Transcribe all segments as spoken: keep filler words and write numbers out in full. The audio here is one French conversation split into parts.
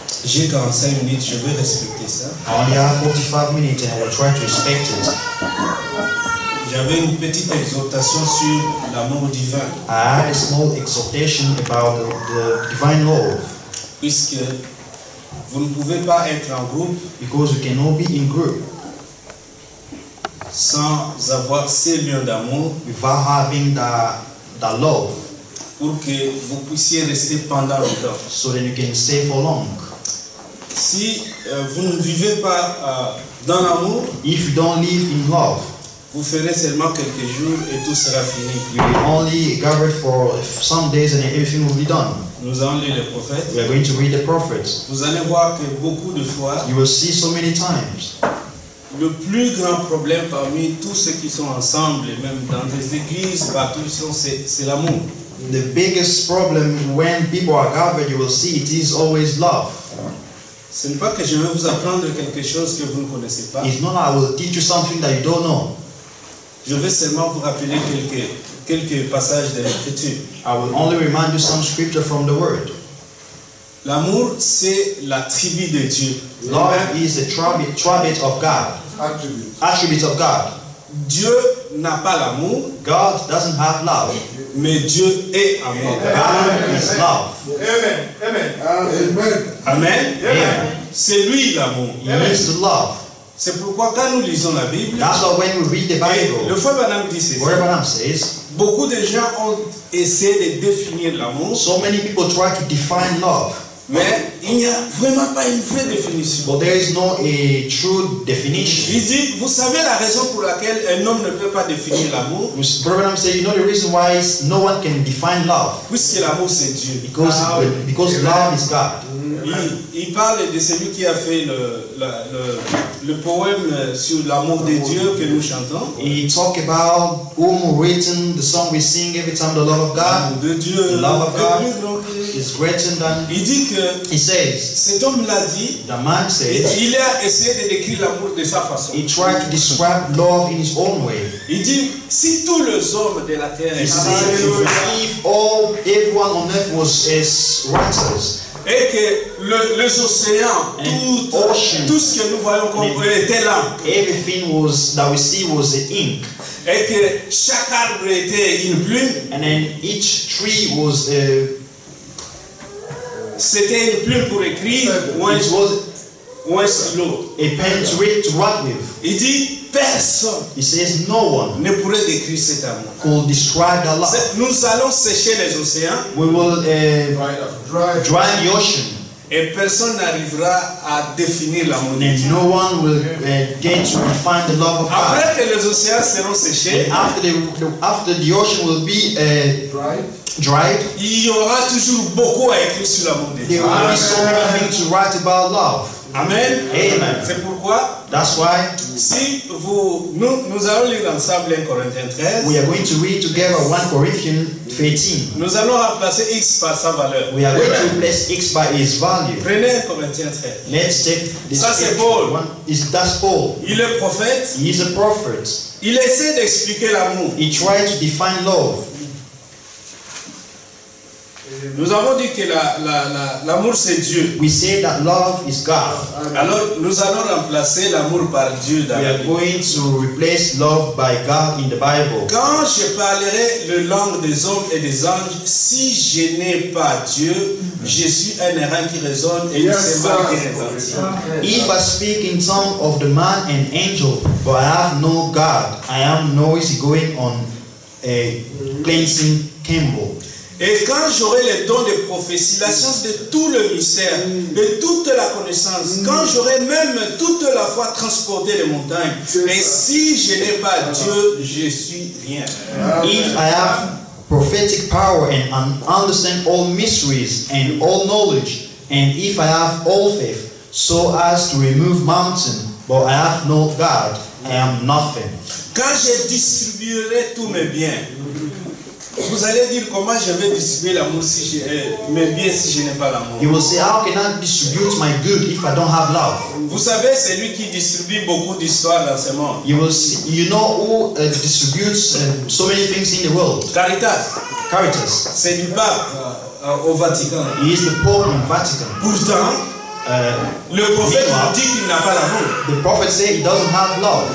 J'ai quarante-cinq minutes, je vais respecter ça. I only have forty-five minutes and I will try to respect it. J'avais une petite exhortation sur l'amour divin. I had a small exhortation about the, the divine love. Puisque vous ne pouvez pas être en groupe Because you cannot be in group sans avoir ces liens d'amour without having the, the love, pour que vous puissiez rester pendant longtemps. so that you can stay for long. Si euh, vous ne vivez pas euh, dans l'amour, If you don't live in love, vous ferez seulement quelques jours et tout sera fini. you will only gather for some days and then everything will be done. Nous allons lire les prophètes. We are going to read the prophets. Vous allez voir que beaucoup de fois, You will see so many times. le plus grand problème parmi tous ceux qui sont ensemble, et même dans des églises, partout, c'est c'est l'amour. The biggest problem when people are gathered, you will see it is always love. Ce n'est pas que je vais vous apprendre quelque chose que vous ne connaissez pas. It's not I will teach you something that you don't know. Je vais seulement vous rappeler quelques, quelques passages de l'Écriture. I will only remind you some scripture from the Word. L'amour, c'est la tribu de Dieu. Love is a tribute, tribute of God. Attribute. Attribute of God. Dieu n'a pas l'amour, God doesn't have love. mais Dieu est amour. God is love. Amen. Amen. Amen. Amen. Amen. C'est lui l'amour. He is the love. C'est pourquoi quand nous lisons la Bible, That's why when we read the et le Bible, frère Branham dit ceci. where Branham says, Beaucoup de gens ont essayé de définir l'amour, so many people try to define love, mais il n'y a vraiment pas une vraie définition. but there is no a true Il definition. dit, vous savez la raison pour laquelle un homme ne peut pas définir l'amour? Branham says, you know the reason why is no one can define love, Puisque l'amour c'est Dieu. because because love is God. Il, il parle de celui qui a fait le, la- le, le poème sur l'amour de Dieu que nous chantons. He talk about whom written the song we sing every time, the love of God L'amour de Dieu The love of est God plus grand que- is greater than. Il dit que He says, cet homme l'a dit, the man et says, il a essayé de décrire l'amour de sa façon. he tried to describe love in his own way. Il dit, si tous les hommes de la terre He says, étaient if all everyone on earth was as writers, et que le- les océans, And tout, ocean. tout ce que nous voyons comme And- était là, everything was that we see was a ink, et que chaque arbre était une plume, and then each tree was a, c'était une plume pour écrire ou un, it was ou un stylo. a pen to read to write with. Il dit, personne He says no one ne pourrait décrire cet amour. could describe the love. C'est- Nous allons sécher les océans We will uh, Dry. dry the ocean, et personne n'arrivera à définir l'amour. and no one will uh, get to define the love of God. Après que les océans seront séchés, And after the, the after the ocean will be uh, Dry. dried, il y aura toujours beaucoup à écrire sur l'amour de there Dieu. will be so many things to write about love. Amen. Amen. C'est pourquoi, That's why si vous, nous, nous allons lire ensemble un Corinthiens treize, we are going to read together First Corinthians thirteen. nous allons remplacer X par sa valeur. We are going to replace X by its value. Prenez un Corinthiens treize. Let's take this Ça, c'est scripture. Paul. One is that's Paul. Il est prophète, He is a prophet. il essaie d'expliquer l'amour. He tried to define love. Nous avons dit que la- la- la- l'amour c'est Dieu. We say that love is God. Alors nous allons remplacer l'amour par Dieu dans We la are Bible. going to replace love by God in the Bible. Quand je parlerai le langue des hommes et des anges, si je n'ai pas Dieu, je suis un errant qui résonne et une Yes, cymbale qui sir. retentit. If I speak in tongue of the man and angel, but I have no God, I am noisy going on a cleansing cymbal. Et quand j'aurai les dons de prophétie, la science de tout le mystère, de toute la connaissance, quand j'aurai même toute la foi transporter les montagnes, et si je n'ai pas Dieu, je suis rien. If I have prophetic power and un- understand all mysteries and all knowledge, and if I have all faith, so as to remove mountain, but I have no God, I am nothing. Quand je distribuerai tous mes biens, vous allez dire comment je vais distribuer l'amour si je, euh, mes biens si je n'ai pas l'amour. You will say, how can I distribute my good if I don't have love? Vous savez, c'est lui qui distribue beaucoup d'histoires dans ce monde. You will see, you know who uh, distributes uh, so many things in the world? Caritas, Caritas. c'est du pape euh, euh, au Vatican. He is the Pope in Vatican. Pourtant, uh, Le prophète meanwhile, nous dit qu'il n'a pas l'amour. the prophet said he doesn't have love.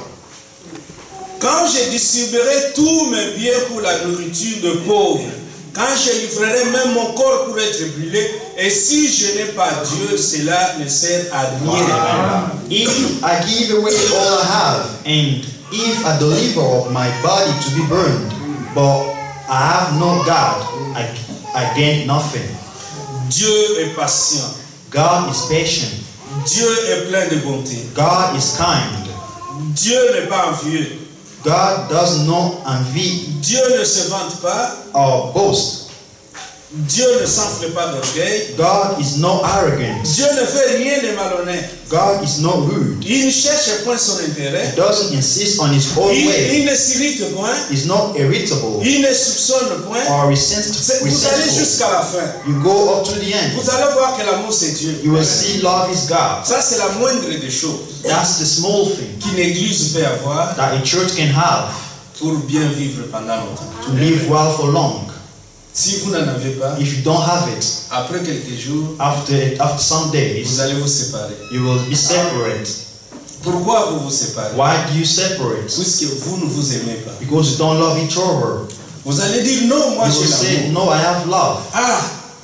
Quand je distribuerai tous mes biens pour la nourriture de pauvres, quand je livrerai même mon corps pour être brûlé, et si je n'ai pas Dieu, cela ne sert à rien. If I give away all I have, and if I deliver of my body to be burned, but I have no God, I, I gain nothing. Dieu est patient. God is patient. Dieu est plein de bonté. God is kind. Dieu n'est pas envieux. God does not envy Dieu ne se vante pas. or boast. Dieu ne s'enfle pas d'orgueil. God is not arrogant. Dieu ne fait rien de malhonnête. God is not rude. Il ne cherche point son He intérêt. doesn't insist on his own Il, way. il ne s'irrite point. He's not irritable Il ne soupçonne point. or resent- C'est- Vous allez resentful. jusqu'à la fin. You go up to the end. Vous allez voir que l'amour c'est Dieu. You will see love is God. Ça c'est la moindre des choses That's the small thing qu'une église peut avoir that a church can have pour bien vivre pendant longtemps. to live well for long. Si vous n'en avez pas, If you don't have it, après quelques jours, after after some vous days, allez vous séparer. you will be separate. Pourquoi vous vous séparez? Why do you separate? Puisque vous ne vous aimez pas. Because you don't love each other. Vous allez dire non, moi You will j'ai say, l'amour. no, I have love. Ah,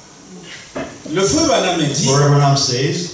le feu Bana me dit, Brother Branham says,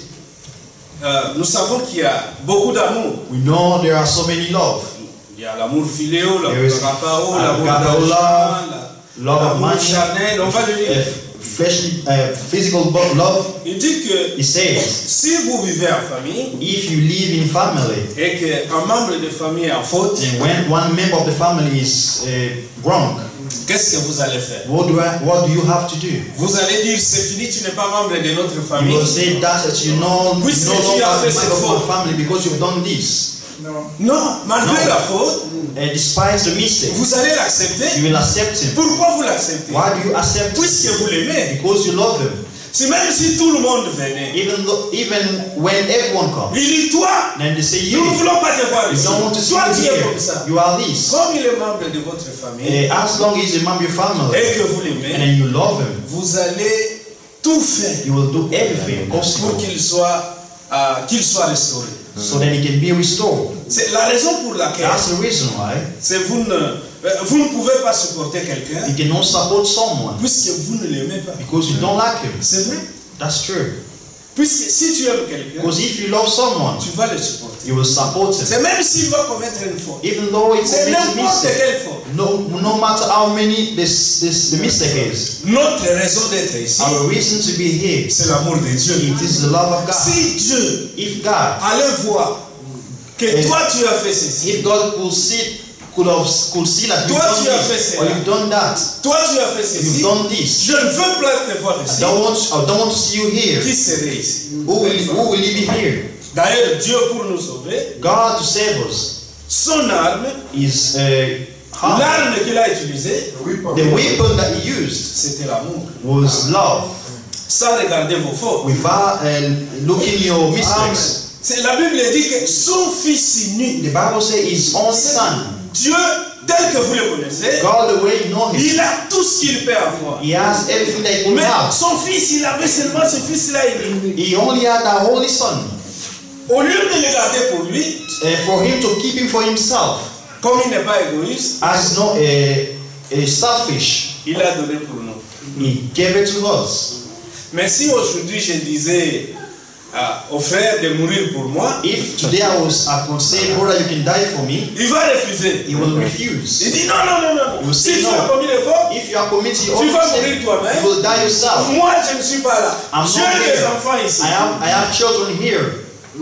euh, nous savons qu'il y a beaucoup d'amour. we know there are so many love. Il y a l'amour philéo, l'amour There is rapao, l'amour agape d'argent, love, la- Love of l'amour money, charnel, on va le uh, lire. fleshly, uh, physical bo- love. Il dit que He says, si vous vivez en famille if you live in family, et qu'un membre de famille est en faute, and when one member of the family is uh, wrong, qu'est-ce que vous allez faire? what do I, what do you have to do? Vous allez dire c'est fini, tu n'es pas membre de notre You famille. will say that that you know you Puisque no tu longer as fait a member cette of my faute. family because you've done this. Non, malgré Non. la faute, Uh, despite the mistake, vous allez l'accepter. you will accept him. Pourquoi vous l'acceptez? Why do you accept him? Puisque vous l'aimez. Because you love him. C'est même si tout le monde venait. Even though, even when everyone comes, Il dit toi, then they say nous ne you. voulons pas te voir You ici. don't want to see Toi you tu es comme here. ça. You are this. Comme il est membre de votre famille Uh, as long as he's a member of your family et que vous and l'aimez, then you love him, vous allez tout faire you will do everything pour possible qu'il soit, euh, qu'il soit restauré. so that he can be restored. C'est la raison pour laquelle That's the reason why c'est vous ne, euh, vous ne pouvez pas supporter quelqu'un you cannot support someone puisque vous ne l'aimez pas. because you don't like him. C'est vrai. That's true. Puisque si tu aimes quelqu'un, Because if you love someone, tu vas le supporter. you will support him. C'est même s'il va commettre une faute. Even though he C'est commits a n'importe mistake. quelle faute. No, no matter how many this, this the mistake is, Notre raison d'être ici, our reason to be here, c'est l'amour de Dieu. it is the love of God. Si Dieu If God, allait voir que Et- toi tu as fait ceci, if God could see, could have, could see that you've Toi, done tu as fait this cela. or you've done that, toi tu as fait you've ceci, done this, je ne veux pas te voir I ici. don't want, I don't want to see you here. Qui serait ici? Who will, who will he be here? D'ailleurs, Dieu pour nous sauver, God to save us son arme, is uh, hard. l'arme qu'il a utilisée, The weapon that he used c'était l'amour. was love. Sans regarder vos fautes. Without uh, looking your mistakes. C'est, la Bible dit que son fils unique, The Bible says his own son, Dieu tel que vous le connaissez, God the way you know him, il a tout ce qu'il peut avoir. he has everything that he could Mais have. son fils, il avait seulement ce fils-là unique. He only had that holy son. Au lieu de le garder pour lui, Uh, for him to keep him for himself, comme il n'est pas égoïste, as not a, a selfish, il a donné pour nous. he gave it to us. Mais si aujourd'hui je disais à, aux frères de mourir pour moi, If today I was I could say, brother, you can die for me, il va refuser. he will refuse. Il dit non, non, non, non. You will Si say tu no. as commis les fautes, If you are committing your tu own vas sin, mourir toi-même. you will die yourself. Moi, je ne suis pas là. I'm J'ai not des here. enfants ici. I have I have children here.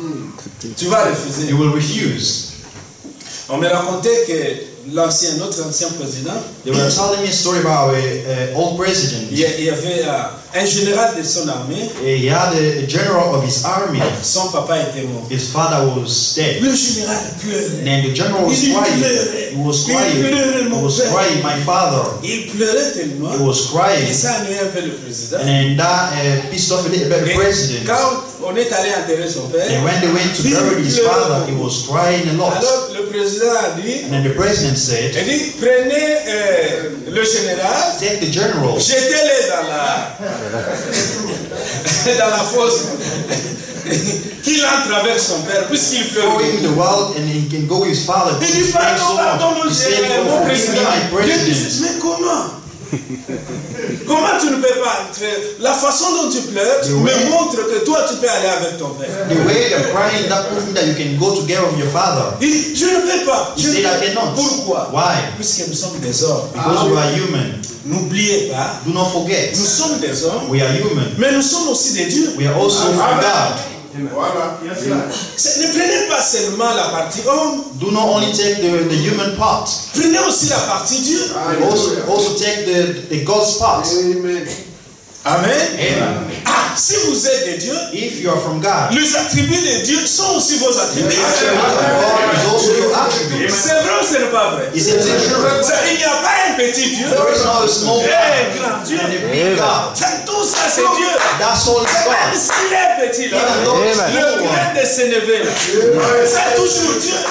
Tu vas refuser. You will refuse. On me racontait que l'ancien, notre ancien président, They were telling me a story about a, a old president. il y a- il y avait euh, un général de son armée. He had a, a general of his army. Son papa était mort. His father was dead. Le général And pleurait. then the general was Il crying. pleurait. He was Il crying. pleurait, He mon was père. crying, my father. Il pleurait tellement. He was crying. Et ça ennuyait un peu le président. And then that uh, pissed off a little bit the Et president. quand on est allé enterrer son père, And when they went to il bury his pleurait. father, he was crying a lot. Alors le président a dit, And then the president said, il dit, prenez euh, le général, take the general jetez-le dans la... dans la fosse, qu'il entre avec son père, puisqu'il pleure. Throw him in the well and he can go with his father. Il He's dit, praying pardon, so pardon, much. mon He said, Dieu, oh, mon forgive me, président. my Dieu dit, president. mais comment? Comment tu ne peux pas entrer? La façon dont tu pleures The me way- montre que toi tu peux aller avec ton père. The way you're crying, that proves that you can go together with your father. Il dit, je ne peux pas. He Je ne said, I peux pas. cannot. Pourquoi? Why? Puisque nous sommes des hommes. Because we are human. N'oubliez pas, Do not forget, nous sommes des hommes, we are human. mais nous sommes aussi des dieux. We are also from God. Voilà. C'est- Ne prenez pas seulement la partie homme, Do not only take the, the human part, prenez aussi la partie Dieu. also, also take the, the God's part. Amen. Amen. Amen. Ah, si vous êtes des dieux, If you are from God, les attributs de Dieu sont aussi vos attributs. God is also your attribute. C'est vrai ou ce n'est pas vrai? Is it true? C'est- Il n'y a pas un petit Dieu There is not a small et God un grand Dieu. and a big God. C'est- Tout ça, c'est Dieu. That's all it's Même God. s'il est petit là, Even though it's Amen. le small one, grain de Sénévé là, c'est toujours Dieu.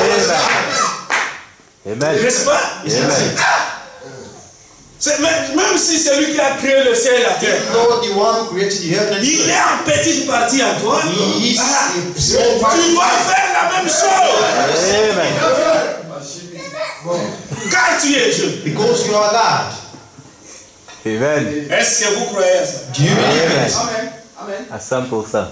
Amen. N'est-ce pas? Amen. C'est- Même, même si c'est lui qui a créé le ciel et la terre, even though the one who created the heaven and il earth, est en petite partie à toi. He is Ah, a small part. tu dois faire la même chose. Amen. Car tu es Dieu. Because you are God. Amen. Est-ce que vous croyez à ça? Do you believe Amen. it? Amen. À cent pour cent.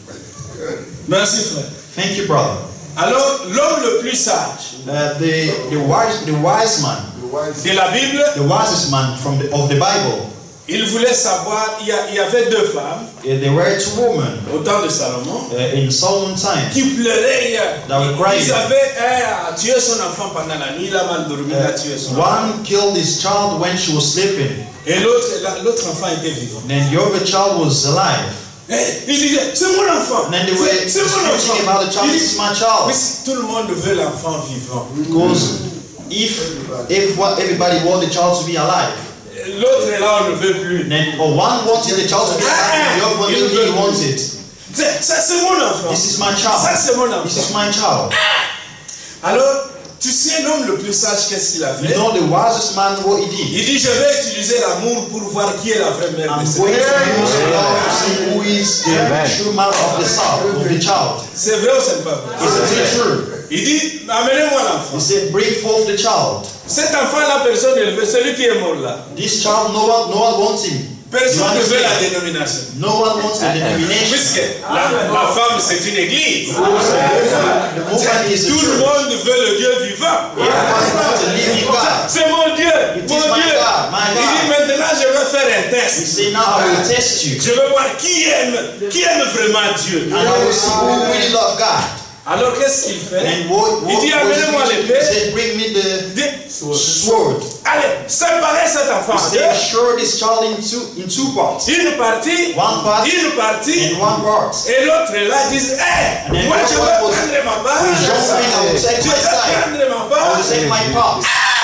Merci frère. Thank you, brother. Alors, l'homme le plus sage Uh, the the wise the wise man, The wise. de la Bible, the wisest man from the, of the Bible. il voulait savoir, il y, a- il y avait deux femmes Uh, there were two women au temps de Salomon uh, in Solomon's time qui pleuraient. that were crying. Ils avaient un, tué son enfant pendant la nuit, il a mal dormi, il a tué son Uh, enfant. one killed his child when she was sleeping, Et l'autre, la- l'autre enfant était vivant. and the other child was alive. Et il disait, c'est mon enfant. And then they were C'est c'est mon disputing enfant. about the child. Il This is dit, my oui, child. si tout le monde veut l'enfant vivant. Because if if what everybody want the child to be alive, L'autre est là, on ne veut plus. then or one wanted the child to be alive, the other one didn't really want it. C'est- Ça, c'est mon enfant. This is my Ça, child. c'est mon This enfant. is my child. Alors, tu sais, l'homme le plus sage, qu'est-ce qu'il a You fait? know the wisest man what he did. Il dit, je vais utiliser l'amour pour voir qui est la vraie mère de I'm ce going to enfant. use love to see who is the Amen. true man of the son, of the child. C'est vrai ou c'est pas vrai? Is it true? Il dit, amenez-moi He l'enfant. said, bring forth the child. Cet enfant-là, personne ne le veut. Celui qui est mort là. This child, no one, no one wants him. Personne You ne veut la understand? dénomination. No one wants the denomination. Puisque la, la femme, c'est une église. The woman is a Tout le church. monde veut le Dieu vivant. Everyone wants a living God. C'est mon Dieu, It mon is my Dieu. God, my Il dit God. maintenant je vais faire un He test. said, now I will test you. Je veux voir qui aime, qui aime vraiment Dieu. And I will see who really love God. Alors qu'est-ce qu'il fait? And what, what, Il dit what amenez-moi he l'épée. said, bring me the Dis, sword. allez, séparez cet enfant. He said, shred this child in two, in two parts. Une partie, One part une partie, and one part. et l'autre là dit, hé, And then moi the je other vais one was- prendre ma part. Who is jumping, I will take Je my vais side. prendre ma I will part. take my part.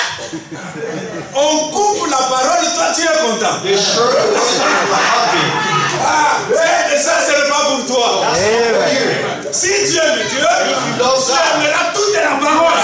On coupe la parole, toi tu es content. The shred the word of my husband. Ah, c'est- et ça ce n'est pas pour toi. That's not for you. Si tu aimes Dieu, you love tu God, aimeras toute la parole.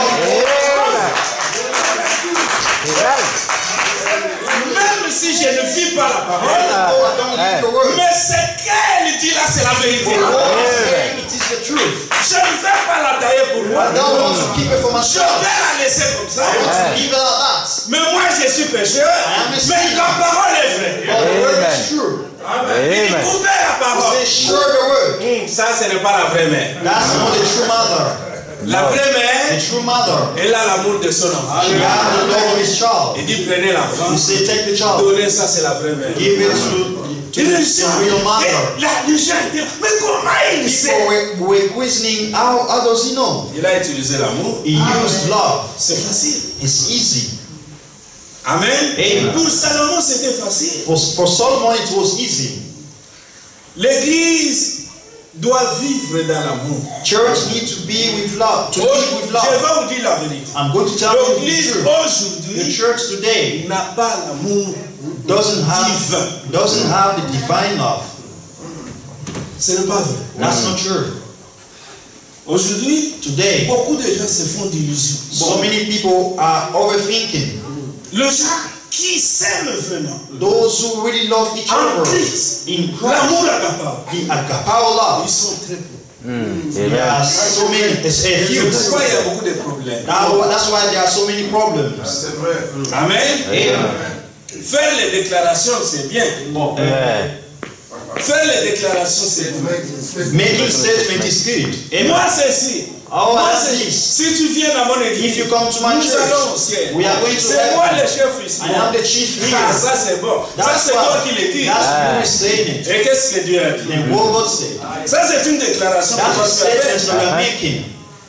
Même si je ne vis pas la parole, Oh, I don't live the word. mais ce qu'elle dit là, c'est la vérité. What I'm saying, it is the truth. Je ne vais pas la tailler pour moi. I don't want to keep it for Je myself. vais la laisser comme ça. I want to leave it like that. Mais moi, je suis pécheur. am a Mais sinner. la parole est vraie. But the word Amen. is true. Il dit, Amen. coupez la He parole. says, shred the word. Hum, Ça, ce n'est pas la vraie mère. That's not the true mother. La vraie The mère, true mother. elle a l'amour de son enfant. She has the love of his child. Il dit, prenez l'enfant. He said, take the child. Donnez ça, c'est la vraie mère. Give it to, to Il the, dit, the real mother. Et là, les gens disent, mais comment il People sait? were, were questioning, how, how does he know? Il a utilisé l'amour. He used love. C'est facile. It's easy. Amen. Amen. Pour Salomon, c'était facile. For, for Solomon, it was easy. L'église doit vivre dans l'amour. Church need to be with love, to Oh, live with je love. vais vous dire la vérité. I'm going to tell you the L'église truth. The aujourd'hui church today n'a pas l'amour doesn't have divin. doesn't have the divine love. Ce n'est pas vrai. That's not true. Aujourd'hui, Today, beaucoup de gens se font d'illusions. so Bon, many people are overthinking. le gens qui s'aiment vraiment. Those who really love each En other Christ. in L'amour Christ, agapao. the agapao love. Ils sont très peu. Mm. There Amen. are so many, it's a C'est few. pourquoi il y a beaucoup de problèmes. Now, that's why there are so many problems. C'est vrai. Amen. Amen. Faire les déclarations, c'est bien. Bon. Amen. Faire les déclarations, c'est bien. Making statement is good. Amen. Moi, c'est ici. Our Moi, answer c'est is, si tu viens dans mon église, if you come to my nous allons au church, ciel. we are going to C'est moi heaven. le chef ici. I am the chief Ah, here. ça c'est bon. Ça That's c'est toi why. qui le dis. That's who is saying it. Et qu'est-ce que Dieu a dit? Then what God said. Ça c'est une déclaration que That's a toi tu as statement faite. that we are making.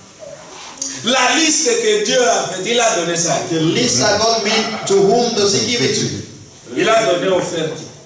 La liste que Dieu a faite, il a donné ça. The list that God made, to whom does He give it to? Il a donné aux frères.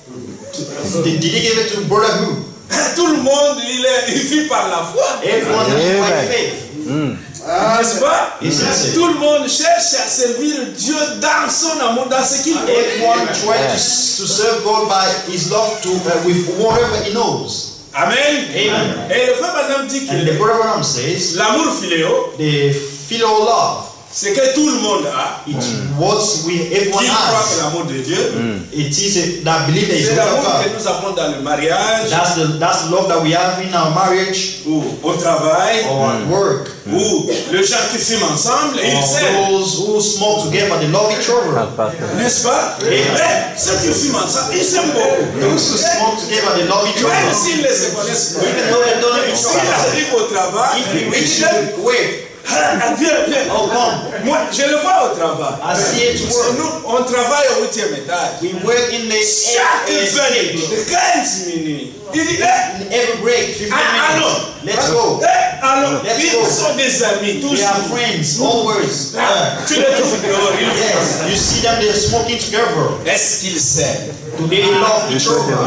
Did, did He give it to brother who? Tout le monde, il, est, il vit par la foi. Everyone lives by Amen. faith. Mm. N'est-ce pas? Yes, yes. Tout le monde cherche à servir Dieu dans son amour, dans ce qu'il fait. Everyone tries to, to serve God by His love to uh, with whatever he knows. Amen. Amen. Et le frère Madame dit And the que brother Branham says l'amour philéo, the filial love. c'est que tout le monde a. It's what we everyone Qui croit que has. l'amour de Dieu, It is a, that belief that is c'est the will of l'amour que God. nous avons dans le mariage, That's the that's the love that we have in our marriage ou au travail, or at work. ou les gens qui fument ensemble, et ils Or s'aiment. those who smoke together, they love each other. N'est-ce pas? Mais ceux qui fument ensemble, ils s'aiment beaucoup. Those who smoke together, they love each Même other. s'ils ne se connaissent pas. Even though they don't know each S'ils other. arrivent au travail, If you ils reach disent, the way, ah, viens, viens. oh come, Moi, je le vois au travail. I see it Parce que work. nous, on travaille au huitième étage. We work in the Chaque vingt minutes, quinze minutes. Il dit, eh, in every break, fifteen ah, allons. minutes. Let's go. Eh, allons. Let's Ils go. sont des amis, tous. We are friends, always. Ah, tu les trouves dehors, ils Yes, font. you see them, they're smoking together. Est-ce qu'ils s'aiment? Do they love each other?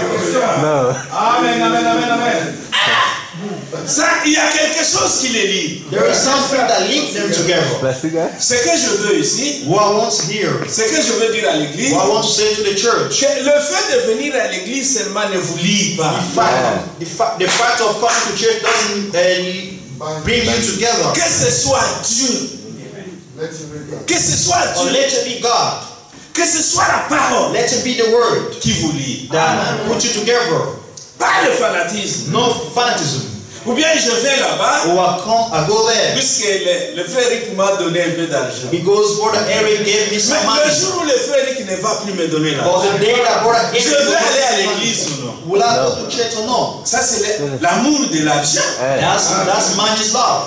No. Amen, amen, amen, amen. Ça, il y a quelque chose qui les lie. There is something that links them together. Plastic guy? Ce que je veux ici, What I want to hear, ce que je veux dire à l'église, what I want to say to the church, que le fait de venir à l'église seulement ne vous lie pas. the fact, the fact, the fact of coming to church doesn't uh, bring you together. Que ce soit Dieu, Let him be God. que ce soit Or Dieu, let it be God. que ce soit la parole Let it be the word qui vous lie. that put you together. Pas le fanatisme. No fanatism. Ou bien je vais là-bas, Or I come, I go there puisque le, le frère Rick m'a donné un peu d'argent. because brother Eric gave me Mais some le money. jour où le frère Rick ne va plus me donner Or l'argent, the day that brother je Eric vais will aller à give me l'église money, ou non? will I go to church or not? Ça, c'est le- l'amour de l'argent. Hey. That's that's money's love,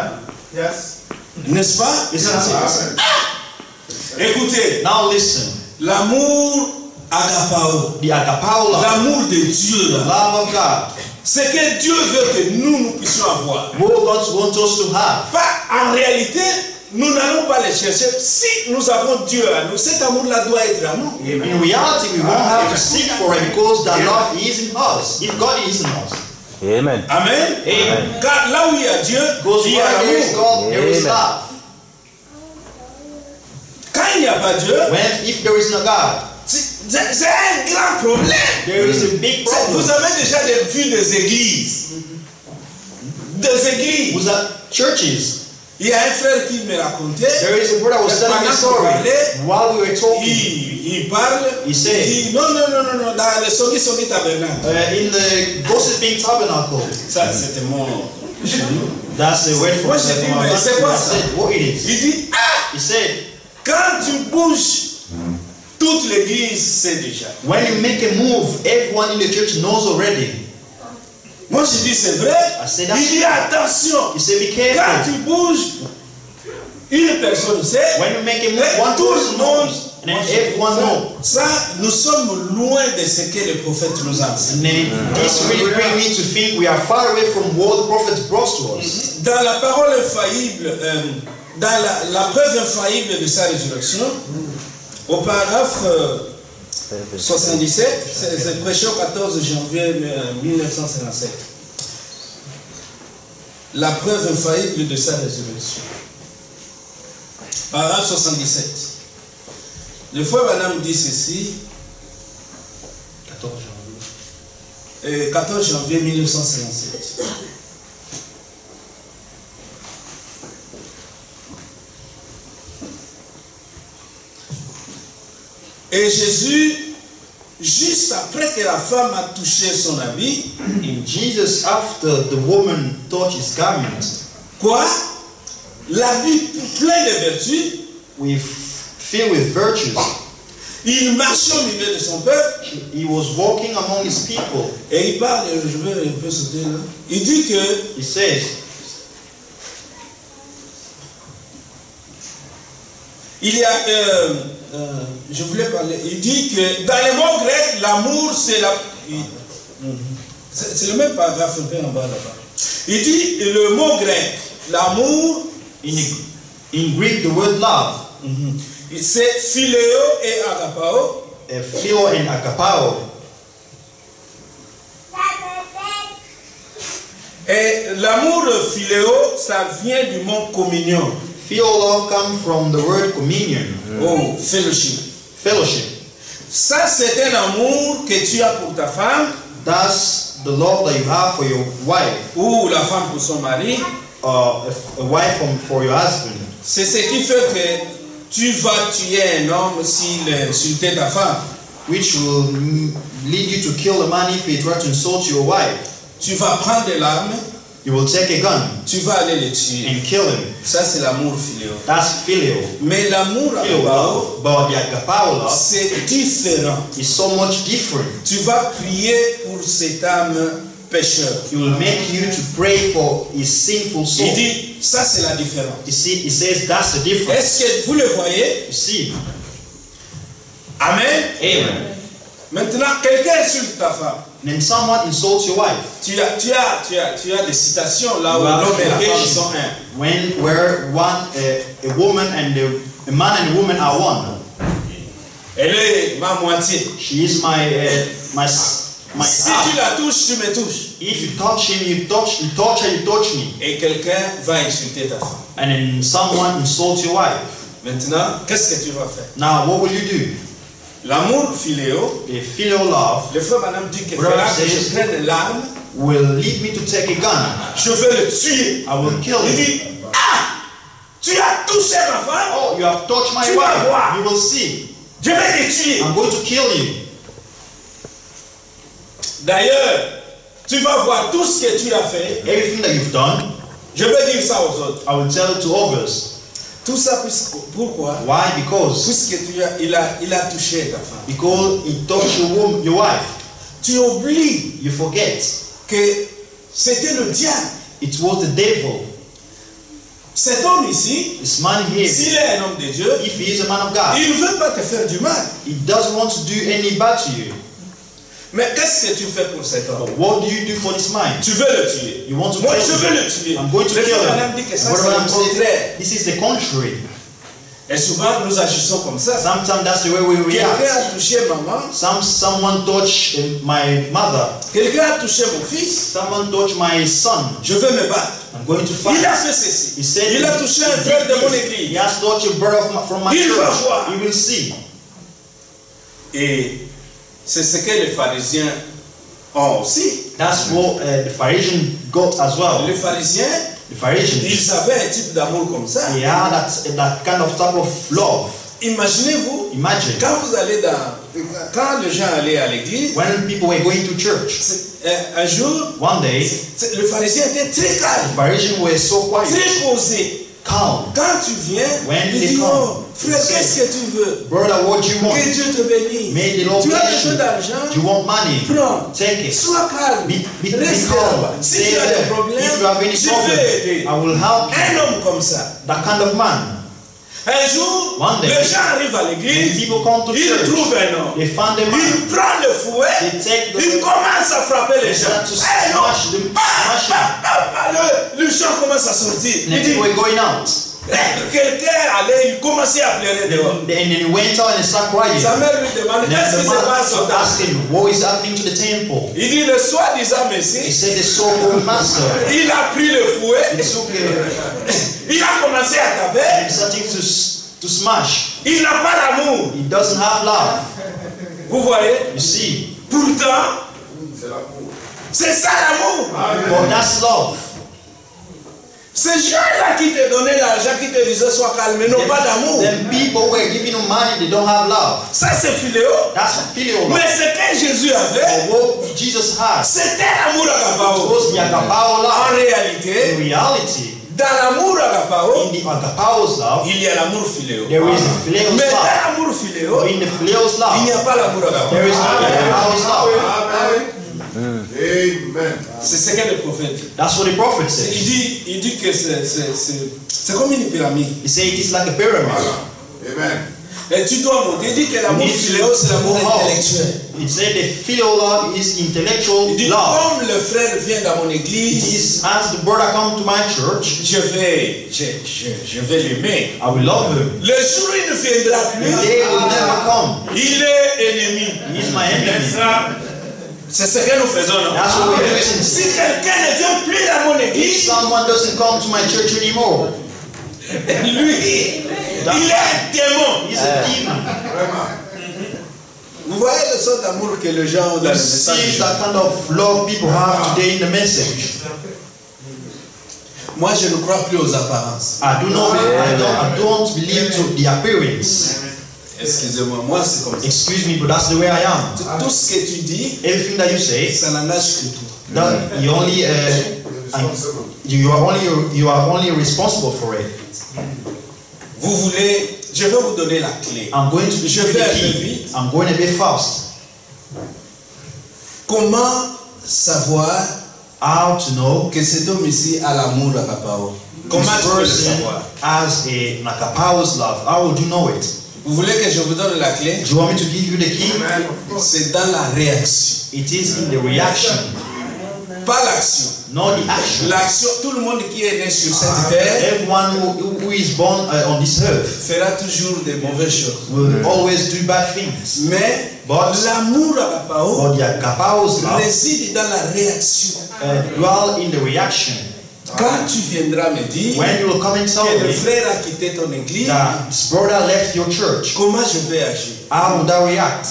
Yes. N'est-ce pas? isn't it? Écoutez, Now listen, l'amour agapao, the agapao love, l'amour de Dieu, the là, love of God, ce que Dieu veut que nous, nous puissions avoir. what God wants us to have. Pas, en réalité, nous n'allons pas les chercher. Si nous avons Dieu à nous, cet amour-là doit être à nous. In reality, we won't have to seek for it because that love is in us. If God is in us, Amen. Amen. Amen. Car là où il y a Dieu, because il y a where there is l'amour. God, there is Amen. love. Quand il n'y a pas Dieu, When if there is no God, c'est c'est un grand problème. there is a big C'est- Vous problem. avez déjà des- vu des églises. Des églises. With the churches, Il y a un frère qui me racontait. there is a brother who was telling me a story while we were talking. Il, il parle. He said, il dit non, non, non, non, non, dans le Sogi Sogi Tabernacle. Uh, in the gossiping tabernacle, Ça, c'était mon. that's the word for Moi, it. j'ai dit, mais c'est quoi ça? said what it is. Il dit ah, He said, quand tu bouges, toute l'église sait déjà. when you make a move, everyone in the church knows already. Moi, je dis c'est vrai. I said, that's Il dit attention. He said, be Quand careful. tu bouges, une personne sait. When you make a Mais move, one tout le person monde. knows, and then everyone knows. Ça, nous sommes loin de ce que le prophète nous a enseigné. And then this really brings me to think we are far away from what the prophet brought to us. Dans la parole infaillible, euh, dans la, la preuve infaillible de sa résurrection, au paragraphe euh, soixante-dix-sept, c'est c'est prêché au quatorze janvier mille neuf cent cinquante-sept. La preuve infaillible de sa résurrection. Paragraphe soixante-dix-sept. Le frère Branham dit ceci, euh, quatorze janvier mille neuf cent cinquante-sept. Et Jésus, juste après que la femme a touché son habit, And Jesus, after the woman touched his garment, quoi? L'habit plein de vertus, with filled with virtues, il marchait au milieu de son peuple he was walking among his people. et il parle, je vais un peu sauter là. Il dit que He says, il y a, euh, euh, je voulais parler, il dit que dans le mot grec, l'amour c'est la, c'est c'est le même paragraphe un peu en bas là-bas. Il dit le mot grec, l'amour, in, in Greek, the word love, c'est philéo et agapao. uh, philo and agapao. Et l'amour philéo, ça vient du mot communion. Philo love comes from the word communion, Oh, fellowship. fellowship. Ça, c'est un amour que tu as pour ta femme That's the love that you have for your wife, ou la femme pour son mari. uh, a, a wife from, for your husband. C'est ce qui fait que tu vas tuer un homme s'il insultait ta femme. Which will mm, lead you to kill a man if he tries to insult your wife. Tu vas prendre de l'arme, You will take a gun tu vas aller le tuer. and kill him. Ça, c'est l'amour philéo. That's phileo. Mais l'amour Phileo agapao, love. But the agapao love c'est différent. is so much different. Tu vas prier pour cette âme pécheur. It will make you to pray for his sinful soul. Il dit, ça c'est la différence. You see, he says that's the difference. Est-ce que vous le voyez? You see. Amen. Amen. Maintenant, quelqu'un insulte ta femme. Then someone insults your wife. Tu as, tu as, tu as, tu as des citations là où You have l'homme et la femme occasion. sont un. When where one a, a woman and a, a man and a woman are one. Elle est ma moitié. She is my uh, my my Si tu half. la touches, tu me touches. If you touch him, you touch you touch her, you touch me. Et quelqu'un va insulter ta femme. And then someone insults your wife. Maintenant, qu'est-ce que tu vas faire? Now what will you do? L'amour philéo, The filial love le frère Madame dit que Brother fera que je says- prenne l'arme, will lead me to take a gun. je vais le tuer. I will kill Il him. dit, ah, tu as touché ma femme, Oh, you have touched my Tu vas wife. voir. You will see. je vais te tuer. I'm going to kill you. D'ailleurs, tu vas voir tout ce que tu as fait. Everything that you've done, Je vais dire ça aux autres. I will tell it to others. Tout ça, puisque- pourquoi? Why? Because Puisque tu as, il, a, il a touché ta femme. because he touched your woman, your wife. Tu oublies You forget que c'était le diable. it was the devil. Cet homme ici, This man here, s'il est un homme de Dieu, if he is a man of God, il ne veut pas te faire du mal. he doesn't want to do any bad to you. Mais qu'est-ce que tu fais pour cet homme? But what do you do for this man? Tu veux le tuer. You want to Moi, kill je veux him. le tuer. I'm going to Le kill frère him. Madame dit que ça, What c'est I'm le saying, contraire. this is the contrary. Et souvent, nous agissons comme ça. Sometimes that's the way we Quelqu'un a react. touché maman. Some someone touched uh, my mother. Quelqu'un a touché mon fils. Someone touched my son. Je veux me battre. I'm going to fight. Il a fait ceci. He said Il a touché un frère de mon he église. has touched a brother of my- from my Il va church. voir. He will see. Et c'est ce que les pharisiens ont aussi. That's what uh, the Pharisee got as well. Les pharisiens, The Pharisee, ils avaient un type d'amour comme ça. they had that, that kind of type of love. Imaginez-vous, Imagine quand vous allez dans... Quand les gens allaient à l'église, when people were going to church. c'est- un, un jour, One day, c'est- le pharisien était très the calme, Pharisees were so quiet, très posé. calm. Quand tu viens, When il they dit, come, oh, frère, he qu'est-ce says, que tu veux? Brother, what do you want? Que Dieu te bénisse. May the Lord Tu as bless besoin you. d'argent? Do you want money? Prends. Take it. Sois calme. Be, be, be Reste calm. là-bas. Si Stay tu as des there. problèmes, If you have any je problem, vais aider. I will help you. Un homme comme ça. That kind of man. Un jour, One day, les gens arrivent à When l'église, people come to ils church, trouvent un homme. they find a man. Il prend le fouet, They take the il commence à frapper les they gens. start to Hey, non. smash them, Ah, smash him. ah, ah, ah, le, le gens commence à sortir. And Il then dit, people were going out. eh, quelqu'un allait, il commençait à pleurer dehors. And then he went out and started crying. Sa mère lui demande, And qu'est-ce then qui the se passe au man temple? asked him, what is happening to the temple? Il dit, le soi-disant He Messie, said, the so-called master. il a pris le fouet, He took a, il a commencé à taper, and starting to, to smash. il n'a pas d'amour. He doesn't have love. Vous voyez? You see, Pourtant, c'est ça l'amour. but that's love. Ces gens-là qui te donnaient l'argent, qui te disaient sois calme, n'ont pas d'amour. Then people were giving you money, they don't have love. Ça c'est philéo. That's filial love. Mais ce que Jésus avait, But what Jesus has c'était l'amour agapao. was the agapao En love. réalité, In reality, dans l'amour agapao, in the agapao's love, il y a l'amour philéo. there is a filial Mais love. dans l'amour philéo, But in the filial's il n'y love, a pas l'amour agapao. there is no agapao's love. Amen. Amen. C'est ce que le prophète dit. That's what the prophet Il says. dit, il dit que c'est, c'est, c'est, c'est comme une pyramide. He said it is like a pyramid. Amen. Et tu dois monter. Il dit que l'amour You need philéo, to c'est l'amour move up. intellectuel. It said the filial love is intellectual Il dit, love. comme le frère vient dans mon It église, is as the brother come to my church, je vais, je, je, je vais l'aimer. I will love him. Le jour où il ne viendra The plus, day will never come. il est ennemi. He is my enemy. C'est ce que nous faisons, non? That's what we do. Si quelqu'un ne vient plus dans mon If église, someone doesn't come to my church anymore, lui, il est un démon. he's a demon. Vous voyez le sort d'amour que les gens ont dans le You message. see that kind of love people have today in the message. Moi, je ne crois plus aux apparences. I do not, I don't, I don't believe to the appearance. Excusez-moi, moi c'est comme ça. Excuse me, but that's the way I am. Tout ce que tu dis, Everything that you say, ça n'engage que toi. that you only, uh, you are only, you are only responsible for it. Vous voulez, je vais vous donner la clé. I'm going to be Je the vais un peu key. vite. I'm going a bit fast. Comment savoir How to know que cet homme ici a l'amour à Papao? Comment this tu peux le person savoir? has a Nakapao's love? How would you know it? Vous voulez que je vous donne la clé? Do you want me to give you the key? C'est dans la réaction, It is in the reaction, pas l'action. not the action. L'action, tout le monde qui est né sur cette terre Everyone who, who is born uh, on this earth fera toujours des mauvaises choses. will always do bad things. Mais But, l'amour à Papao but the Agapao's love réside dans la réaction. uh, dwell in the reaction. Quand tu viendras me dire When you will come and tell que le me frère a quitté ton église, that this brother left your church, comment je vais agir? how would I react?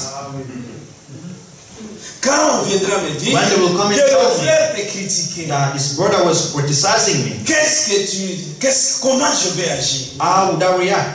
Quand on viendra me dire When they will come que and le tell me frère t'a critiqué, That this brother was criticizing me, qu'est-ce que tu, qu'est-ce, comment je vais agir? how would I react?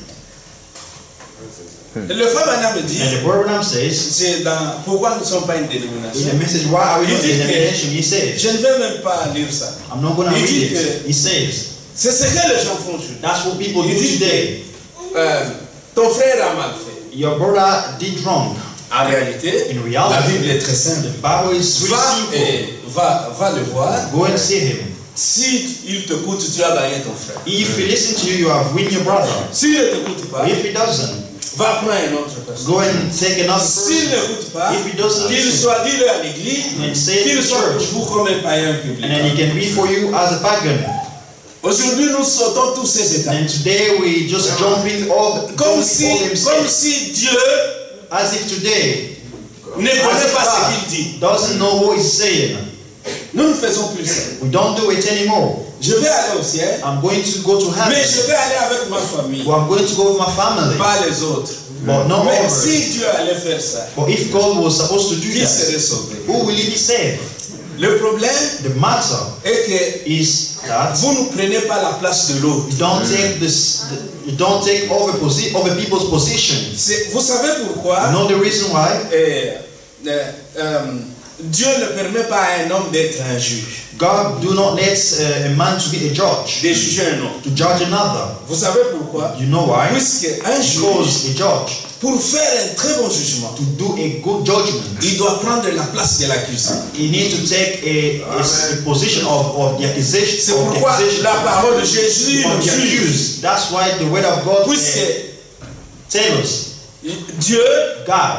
Le frère Bana me dit, And the brother says, c'est dans pourquoi nous ne sommes pas une in dénomination. the message, why are we not He in did the nation? He says, Je ne vais même pas lire ça. I'm not going to He read did it. He says, C'est ce que les gens font aujourd'hui. that's what people He do did today. Euh, ton frère a mal fait. Your brother did wrong. En réalité, In la reality, Bible est très simple. the Bible is really Va, simple. et, va, va le voir. Go and see him. Si il t'écoute, tu as gagné ton frère. If he listens to you, you have win your brother. S'il ne t'écoute pas, If he doesn't, va prendre une autre personne. go and take another S'il person. n'écoute pas, If he doesn't qu'il listen, soit, dis-le à l'église, and say it qu'il in soit pour church, vous comme un païen public. and then he can be for you as a pagan. Aujourd'hui, nous sautons tous ces étapes. And today we just jumping all, Comme all si, them comme steps. si Dieu As if today ne as connaît if pas ce God qu'il dit. doesn't know what he's saying. Nous ne faisons plus ça. We don't do it anymore. Je vais aller au ciel, I'm going to go to heaven. mais je vais aller avec ma famille, Well, I'm going to go with my family. pas les autres. But not Mais others. si Dieu allait faire ça, But if God was supposed to do qui that, serait sauvé? who will he be saved? Le problème The matter est que is that vous ne prenez pas la place de l'autre. you don't take this, you don't take over, posi- over people's positions. C'est- Vous savez pourquoi You know the reason why? eh, eh, euh, Dieu ne permet pas à un homme d'être un juge, God do not let uh, a man to be a judge, de juger un autre. to judge another. Vous savez pourquoi? You know why? Puisque un juge, Because a judge, pour faire un très bon jugement, to do a good judgment, il doit prendre la place de l'accusé. he needs to take a, a, a position of, of the accusation. C'est of the pourquoi accusation la parole de Jésus of nous the juge. accused. That's why the word of God uh, Puisque tells us Dieu God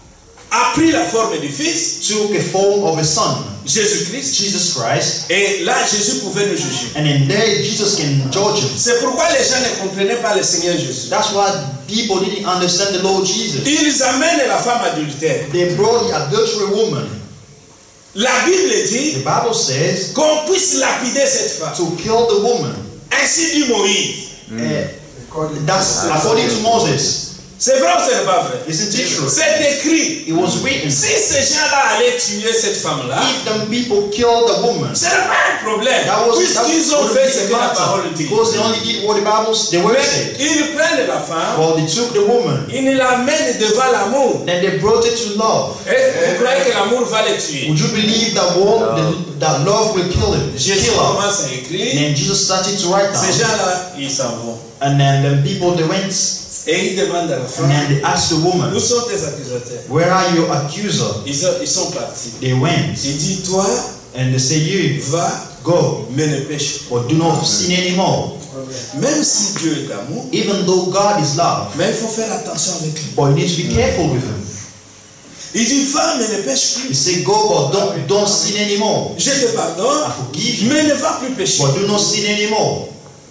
a pris la forme du Fils, took a form of a son, Jésus-Christ, Jesus Christ, et là Jésus pouvait nous juger. and in there Jesus can judge him. C'est pourquoi les gens ne comprenaient pas le Seigneur Jésus. That's why people didn't understand the Lord Jesus. Ils amènent la femme adultère. They brought the adultery woman. La Bible The dit Bible says qu'on puisse lapider cette femme. to kill the woman. Ainsi dit Moïse. Uh, that's according to Moses. C'est vrai ou ce n'est pas vrai? Isn't it true? C'est écrit. It was written. Si ces gens-là allaient tuer cette femme-là, If the people killed the woman, ce n'est pas un problème. that was that Puisqu'ils ont wouldn't fait be ce a que la parole matter, dit. because they only did what the Bible, the word Mais said. ils prennent la femme, Well, they took the woman, ils l'amènent devant l'amour. then they brought it to love. Et vous croyez que l'amour va les tuer? Would you believe that war, the, that love will kill him? Jésus Kill her. commence à And écrire. then Jesus started to write Ces down. gens-là, ils s'en vont. And then the people they went, Et ils demandent à la and femme, then they asked the woman, où sont tes accusateurs? "Where are your accuser?" Ils, ont- ils sont partis. They went, Il dit, toi, and they say, "You va, go, mais ne pêche but do not sin anymore." pas. Même si Dieu est amour, Even though God is love, mais il faut faire attention avec lui. but you need to be careful with him. Il dit, va, mais ne pêche He plus. said, "Go, but don't don't sin anymore. Je te pardonne, I forgive you, mais ne va plus pécher. but do not sin anymore."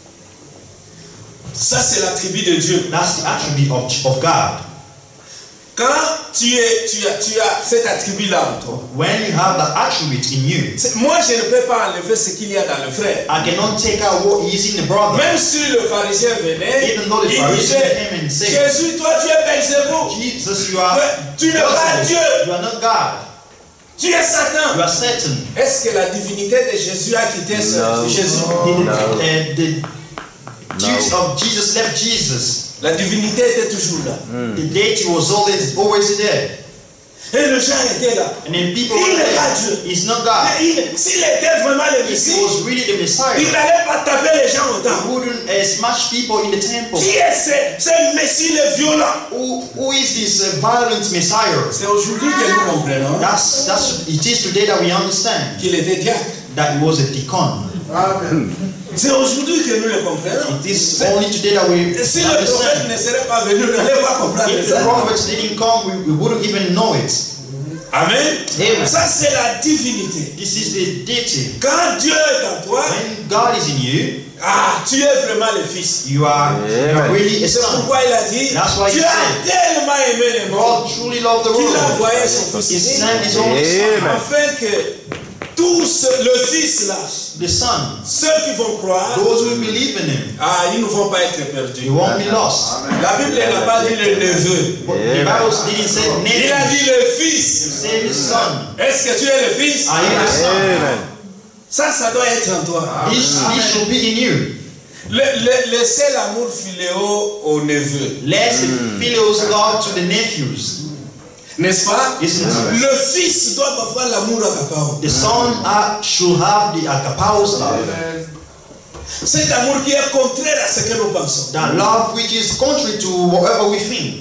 Ça, c'est l'attribut de Dieu. That's the attribute of, of God. Quand tu, es, tu, as, tu as cet attribut-là en toi, When you have that attribute in you, c'est- moi, je ne peux pas enlever ce qu'il y a dans le frère. I cannot take out what is in the brother. Même si le pharisien venait, Even though the il Pharisee disait, came and said, Jésus, toi, tu es Belzébuth. "Jesus, you are Mais tu n'es pas Beelzebub. Dieu. You are not God. Tu es Satan. You are Satan." Est-ce que la divinité de Jésus a quitté ce- No. Jésus? The, No. uh, the No. deity of Jesus left Jesus. La divinité était toujours là. The deity was always always there. Et les gens étaient là. And then people Il were n'est pas there. Dieu. He's not God. Mais il- S'il était vraiment le If Messie, he was really the il Messiah, n'allait pas taper les gens au he temple. wouldn't uh, smash people in the temple. Qui est ce, ce Messie le violent? Who, who is this uh, violent Messiah? C'est aujourd'hui que nous comprenons That's that's it is today that we understand qu'il était diacre. that he was a deacon. Amen. C'est aujourd'hui que nous le comprenons. It is only today that we Et si le prophète understand. ne serait pas venu, on n'allait pas comprendre If the ça. prophets didn't come, we, we wouldn't even know it. Amen. Amen. Ça, c'est la divinité. This is the deity. Quand Dieu est en toi, When God is in you, ah, tu es vraiment le Fils. you are, you are really a C'est son. pourquoi il a dit, That's why Dieu he a said, tellement aimé le monde God truly loved the qu'il a world. envoyé son Fils He unique, sent his only son, Amen. afin que tous, le Fils là, the Son. ceux qui vont croire, Those who believe in him, ah, ils ne vont pas être you perdus. won't be lost. La Bible n'a pas dit le neveu. But the Bible didn't say Il a nephew. dit le It Fils. said his son. Est-ce que tu es le Fils? Are you the son? Amen. Ça, ça doit être en toi. This, this should be in you. Le, le, laissez l'amour filéo au neveu. Let the filials love to the nephews. N'est-ce pas? Isn't it? Le Fils doit avoir l'amour à Kakao. The son uh, should have the agapaos love. Cet amour qui est contraire à ce que nous pensons. That love which is contrary to whatever we think.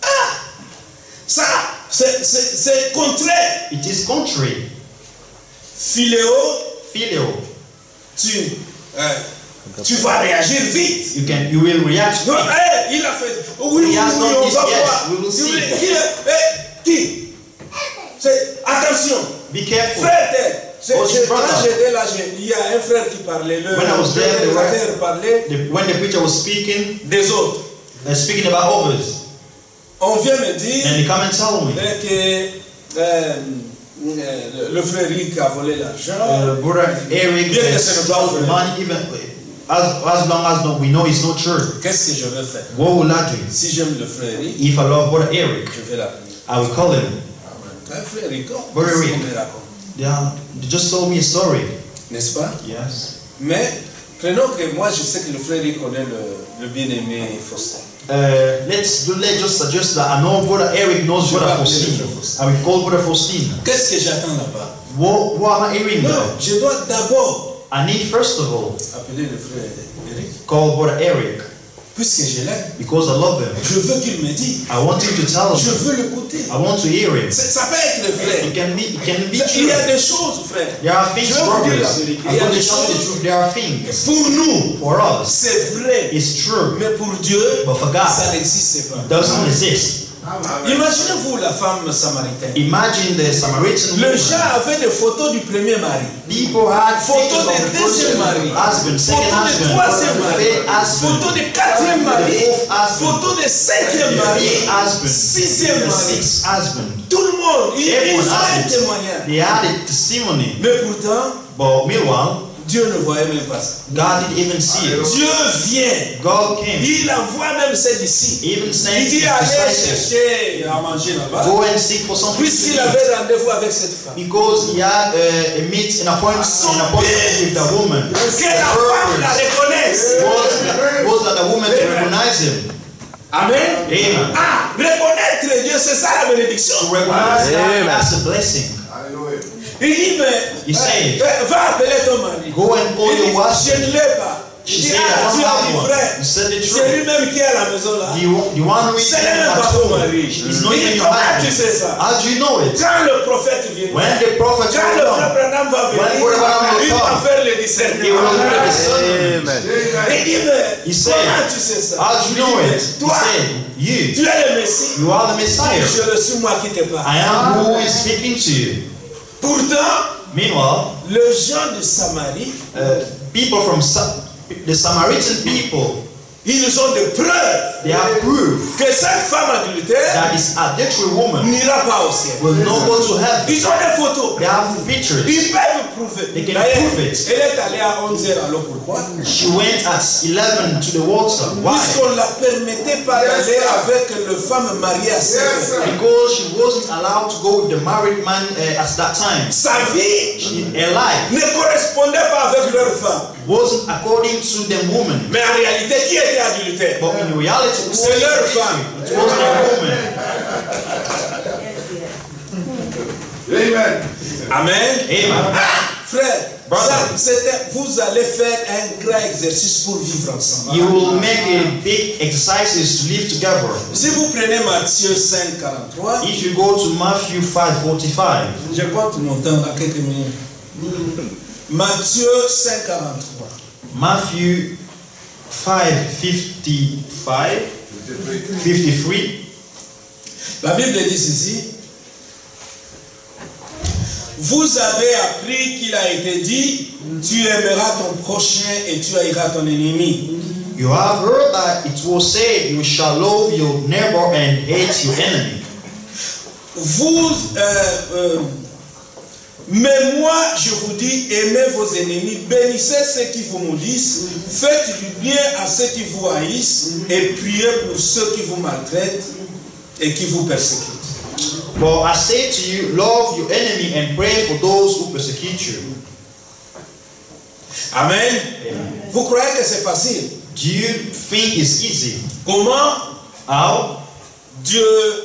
Ça, c'est- c'est c'est contraire. It is contrary. Filéo, Filial. tu, euh, tu vas réagir vite. You can you will react Non, quick. hey, il a fait. Oui, oui, oui, He has done on this, va yes, voir. we will Si vous see. voulez, qui est- hey, qui? C'est- Attention. Be careful. Frère, c'est- Oh, je- brother. quand j'étais là, j'ai- il y a un frère qui parlait, le When I was there, the prédicateur parlait The, when the preacher was speaking, des autres. uh, speaking about others, On vient me dire and they come and tell me, euh, que euh, euh, le, le frère Rick a volé l'argent. uh, brother Eric Bien que has ce ne soit stole vrai. the money, even as, as long as no, we know it's not true. Qu'est-ce que je vais faire? What will I do? Si j'aime le frère Rick, If I love brother Eric, je vais l'appeler. I will call him. Un frère Rick, oh, Brother qu'est-ce Rick. qu'on me raconte? They, are, they just told me a story. N'est-ce pas? Yes. Mais prenons que moi je sais que le frère Rick connaît le, le bien-aimé Faustin. Uh, let's do, let's just suggest that I know brother Eric knows Je vais brother appeler Faustin. le frère Faustin. I will call brother Faustin. Qu'est-ce que j'attends là-bas? What, what am I hearing Non, there? je dois d'abord I need first of all appeler le frère Eric, call brother Eric puisque je l'aime. because I love him. Je veux qu'il me dise. I want him to tell Je me. veux l'écouter. I want to hear him. C'est- Ça peut être le frère. It can be, it can be Il y a true. des choses, frère. There are things, Je vais vous dire la brothers. vérité. I'm Il y a going des to tell you the choses. truth. There are things Pour nous, for us. c'est vrai. It's true, Mais pour Dieu, but for God, ça n'existe pas. it doesn't exist. Imaginez-vous la femme samaritaine. Imagine the Samaritan Le woman. gens avaient des photos du premier mari. People had Photo photos of de the first deuxième mari. husband, second Photo de husband, troisième the mari. third husband, Photo de quatrième mari. the fourth husband, Photo de cinquième the mari. fifth husband, Sixième the mari. sixth husband. Tout le monde, ils, ils Everyone ont un has it. témoignage. They had a testimony, Mais pourtant, but meanwhile, Dieu ne voyait même pas ça. God didn't even see it. Dieu vient. God came. Il envoie même ses disciples. Even saying Il to dit his allez disciples, chercher à manger là-bas. go and seek for something to Puisqu'il eat. avait rendez-vous avec cette femme. Because he had uh, a meet, an appointment, an appointment with the woman. Que la femme la reconnaisse. Was, was that the woman to recognize him? Amen. Amen. Ah, reconnaître Dieu, c'est ça la bénédiction. To recognize Amen. God, that's a blessing. Hallelujah. Il dit, mais He said, euh, va appeler ton mari. go and call Il dit, your wife. je ne l'ai pas. Il She dit, said, ah, I tu don't as have dit one. vrai. You said the C'est truth. lui-même qui est à la maison là. The, the one who is C'est in même at pas ton home mari. is not Il even dit, your comment tu husband. sais ça? How do you know it? Quand le prophète vient, When the prophet quand will le frère come, Branham va When venir, Brother Branham will il va come, faire le he will discernement. make a discernment. Amen. Il dit, mais He said, comment tu sais ça? How do you know it? He Toi, said, you, tu es le Messie. you are the Messiah. Je le suis moi qui te parle. I am who is speaking to you. Pourtant, Meanwhile, les gens de Samarie, uh, people from Sa- the Samaritan people, ils ont des preuves they have proof que cette femme adultère that this adultery woman n'ira pas au ciel. will not go to heaven. Ils ont des photos. They have pictures. Ils peuvent prouver. They can D'ailleurs, prove it. elle est allée à onze heures, alors pourquoi? She went at eleven to the water. Why? Puisqu'on ne la permettait pas Yes, d'aller sir. avec le femme mariée à sept Yes, heures. sir. Because she wasn't allowed to go with the married man uh, at that time. Sa vie She, her life ne correspondait pas avec leur femme. wasn't according to the woman. Mais en réalité, qui était adultère? But in reality, it was C'est leur femme. it was the woman. Amen. Amen. Amen. Frère, Brother. ça, c'était- vous allez faire un grand exercice pour vivre ensemble. You will make a big exercises to live together. Si vous prenez Matthieu cinq, quarante-trois, If you go to Matthew five forty-five, je compte mon temps à quelques minutes. Matthieu cinq, quarante-trois. Matthew five fifty-five, fifty-three. La Bible dit ceci. Vous avez appris qu'il a été dit, tu aimeras ton prochain et tu haïras ton ennemi. You have heard that it was said, you shall love your neighbor and hate your enemy. Vous, euh, euh, mais moi, je vous dis, aimez vos ennemis, bénissez ceux qui vous maudissent, faites du bien à ceux qui vous haïssent et priez pour ceux qui vous maltraitent et qui vous persécutent. But I say to you, love your enemy and pray for those who persecute you. Amen. Vous croyez que c'est facile? Do you think it's easy? Comment How? Dieu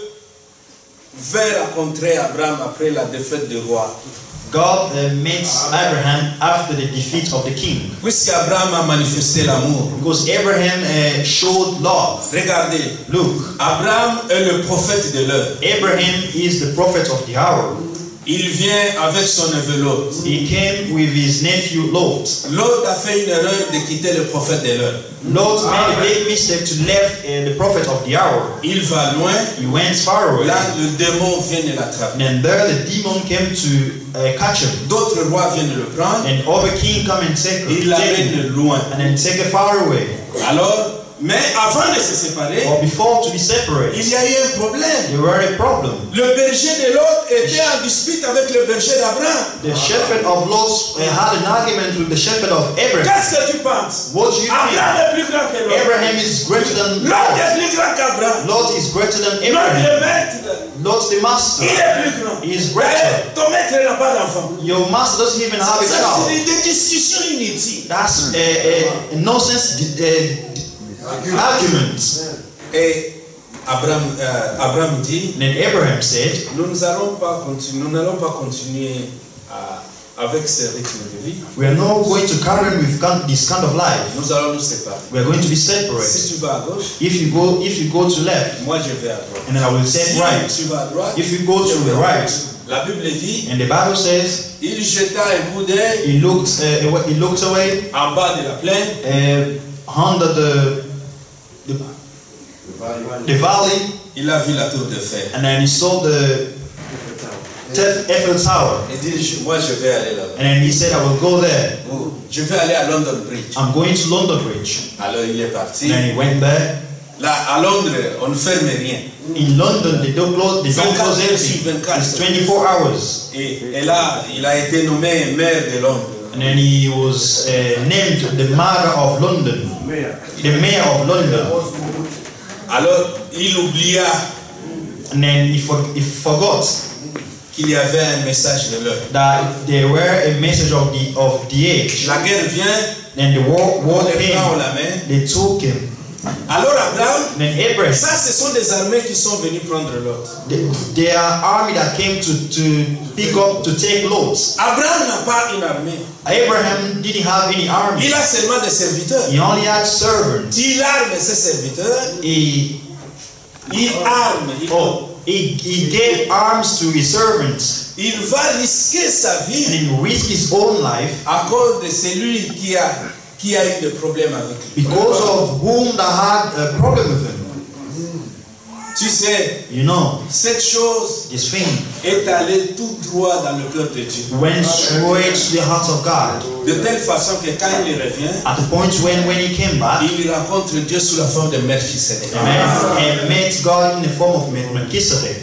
vint rencontrer Abraham après la défaite du roi? God uh, met Abraham after the defeat of the king. Puisqu'Abraham a manifesté l'amour. Because Abraham uh, showed love. Regardez, Look, Abraham est le prophète de l'heure. Abraham is the prophet of the hour. Il vient avec son neveu Lot. He came with his nephew Lot. Lot a fait une erreur de quitter le prophète de l'heure. Lot made a big mistake to left uh, the prophet of the hour. Il va loin. He went far away. Là, le démon vient de l'attraper. And there the demon came to uh, catch him. D'autres rois viennent le prendre. And other king come and take Il him. Take him. l'amène loin. And then take it far away. Alors, mais avant de se séparer, Or before to be separated, il y a eu un problème. there were a problem. Le berger de Lot était en dispute avec le berger d'Abraham. The shepherd of Lot uh, had an argument with the shepherd of Abraham. Qu'est-ce que tu penses? What do you think? Abraham est plus grand que Lot. Abraham is greater than Lot Lot. est plus grand qu'Abraham. Lot is greater than Lot le Abraham. maître. Lot the master. Il est plus grand. He is greater. Eh, ton maître n'a pas d'enfant. Your master doesn't even have a Ça, child. c'est des discussions inutiles. That's a, a, a nonsense uh, argument. Et Abraham, euh, Abraham dit, And then Abraham said, nous n'allons pas continuer, nous n'allons pas continuer à- avec ce rythme de vie. we are not going to carry on with kind- this kind of life. Nous allons nous séparer. We are going to be Si separated. tu vas à gauche, If you go, if you go to left, moi je vais à droite. and then I will Si take right. tu vas à droite, If you go to the right, la Bible dit, and the Bible says il jeta un coup d'œil he looked, uh, away- he looked away en bas de la plaine. uh, under the, the the valley, Il a vu la tour de fer. and then he saw the Te- Eiffel Tower, Il dit, je- moi je vais aller là-bas. and then he said, "I will go there. Oh, je vais aller à London Bridge. I'm going to London Bridge." Alors il est parti. And then he went there. Là, à Londres, on ne ferme rien. In London, they don't close, they don't close everything. It's twenty-four hours. Et, et là, il a été nommé maire de Londres. And then he was uh, named the mother of London, the mayor of London. Alors, il oublia And then he, for, he forgot qu'il y avait un message de l'heure. that there were a message of the of the age. La guerre vient, Then the war, war on les prend came. la main. They took him. Alors Abraham, And then Abraham, ça ce sont des armées qui sont venues prendre l'autre. the, their army that came to, to pick up, to take loads. Abraham n'a pas une armée. Abraham didn't have any army. Il a seulement des serviteurs. He only had servants. Il arme ses serviteurs. He, Il arme. Il, oh, he, he gave arms to his servants. il va risquer sa And vie he risked his own life à cause de celui qui a, qui a eu des problèmes avec lui. because of whom that had a problem with him. Tu sais, You know, cette chose this thing est allée tout droit dans le cœur de Dieu. went straight to the heart of God. De telle façon que quand il revient, At the point when, when he came back, il rencontre Dieu sous la forme de Melchisedec. amen, and met God in the form of Melchizedek.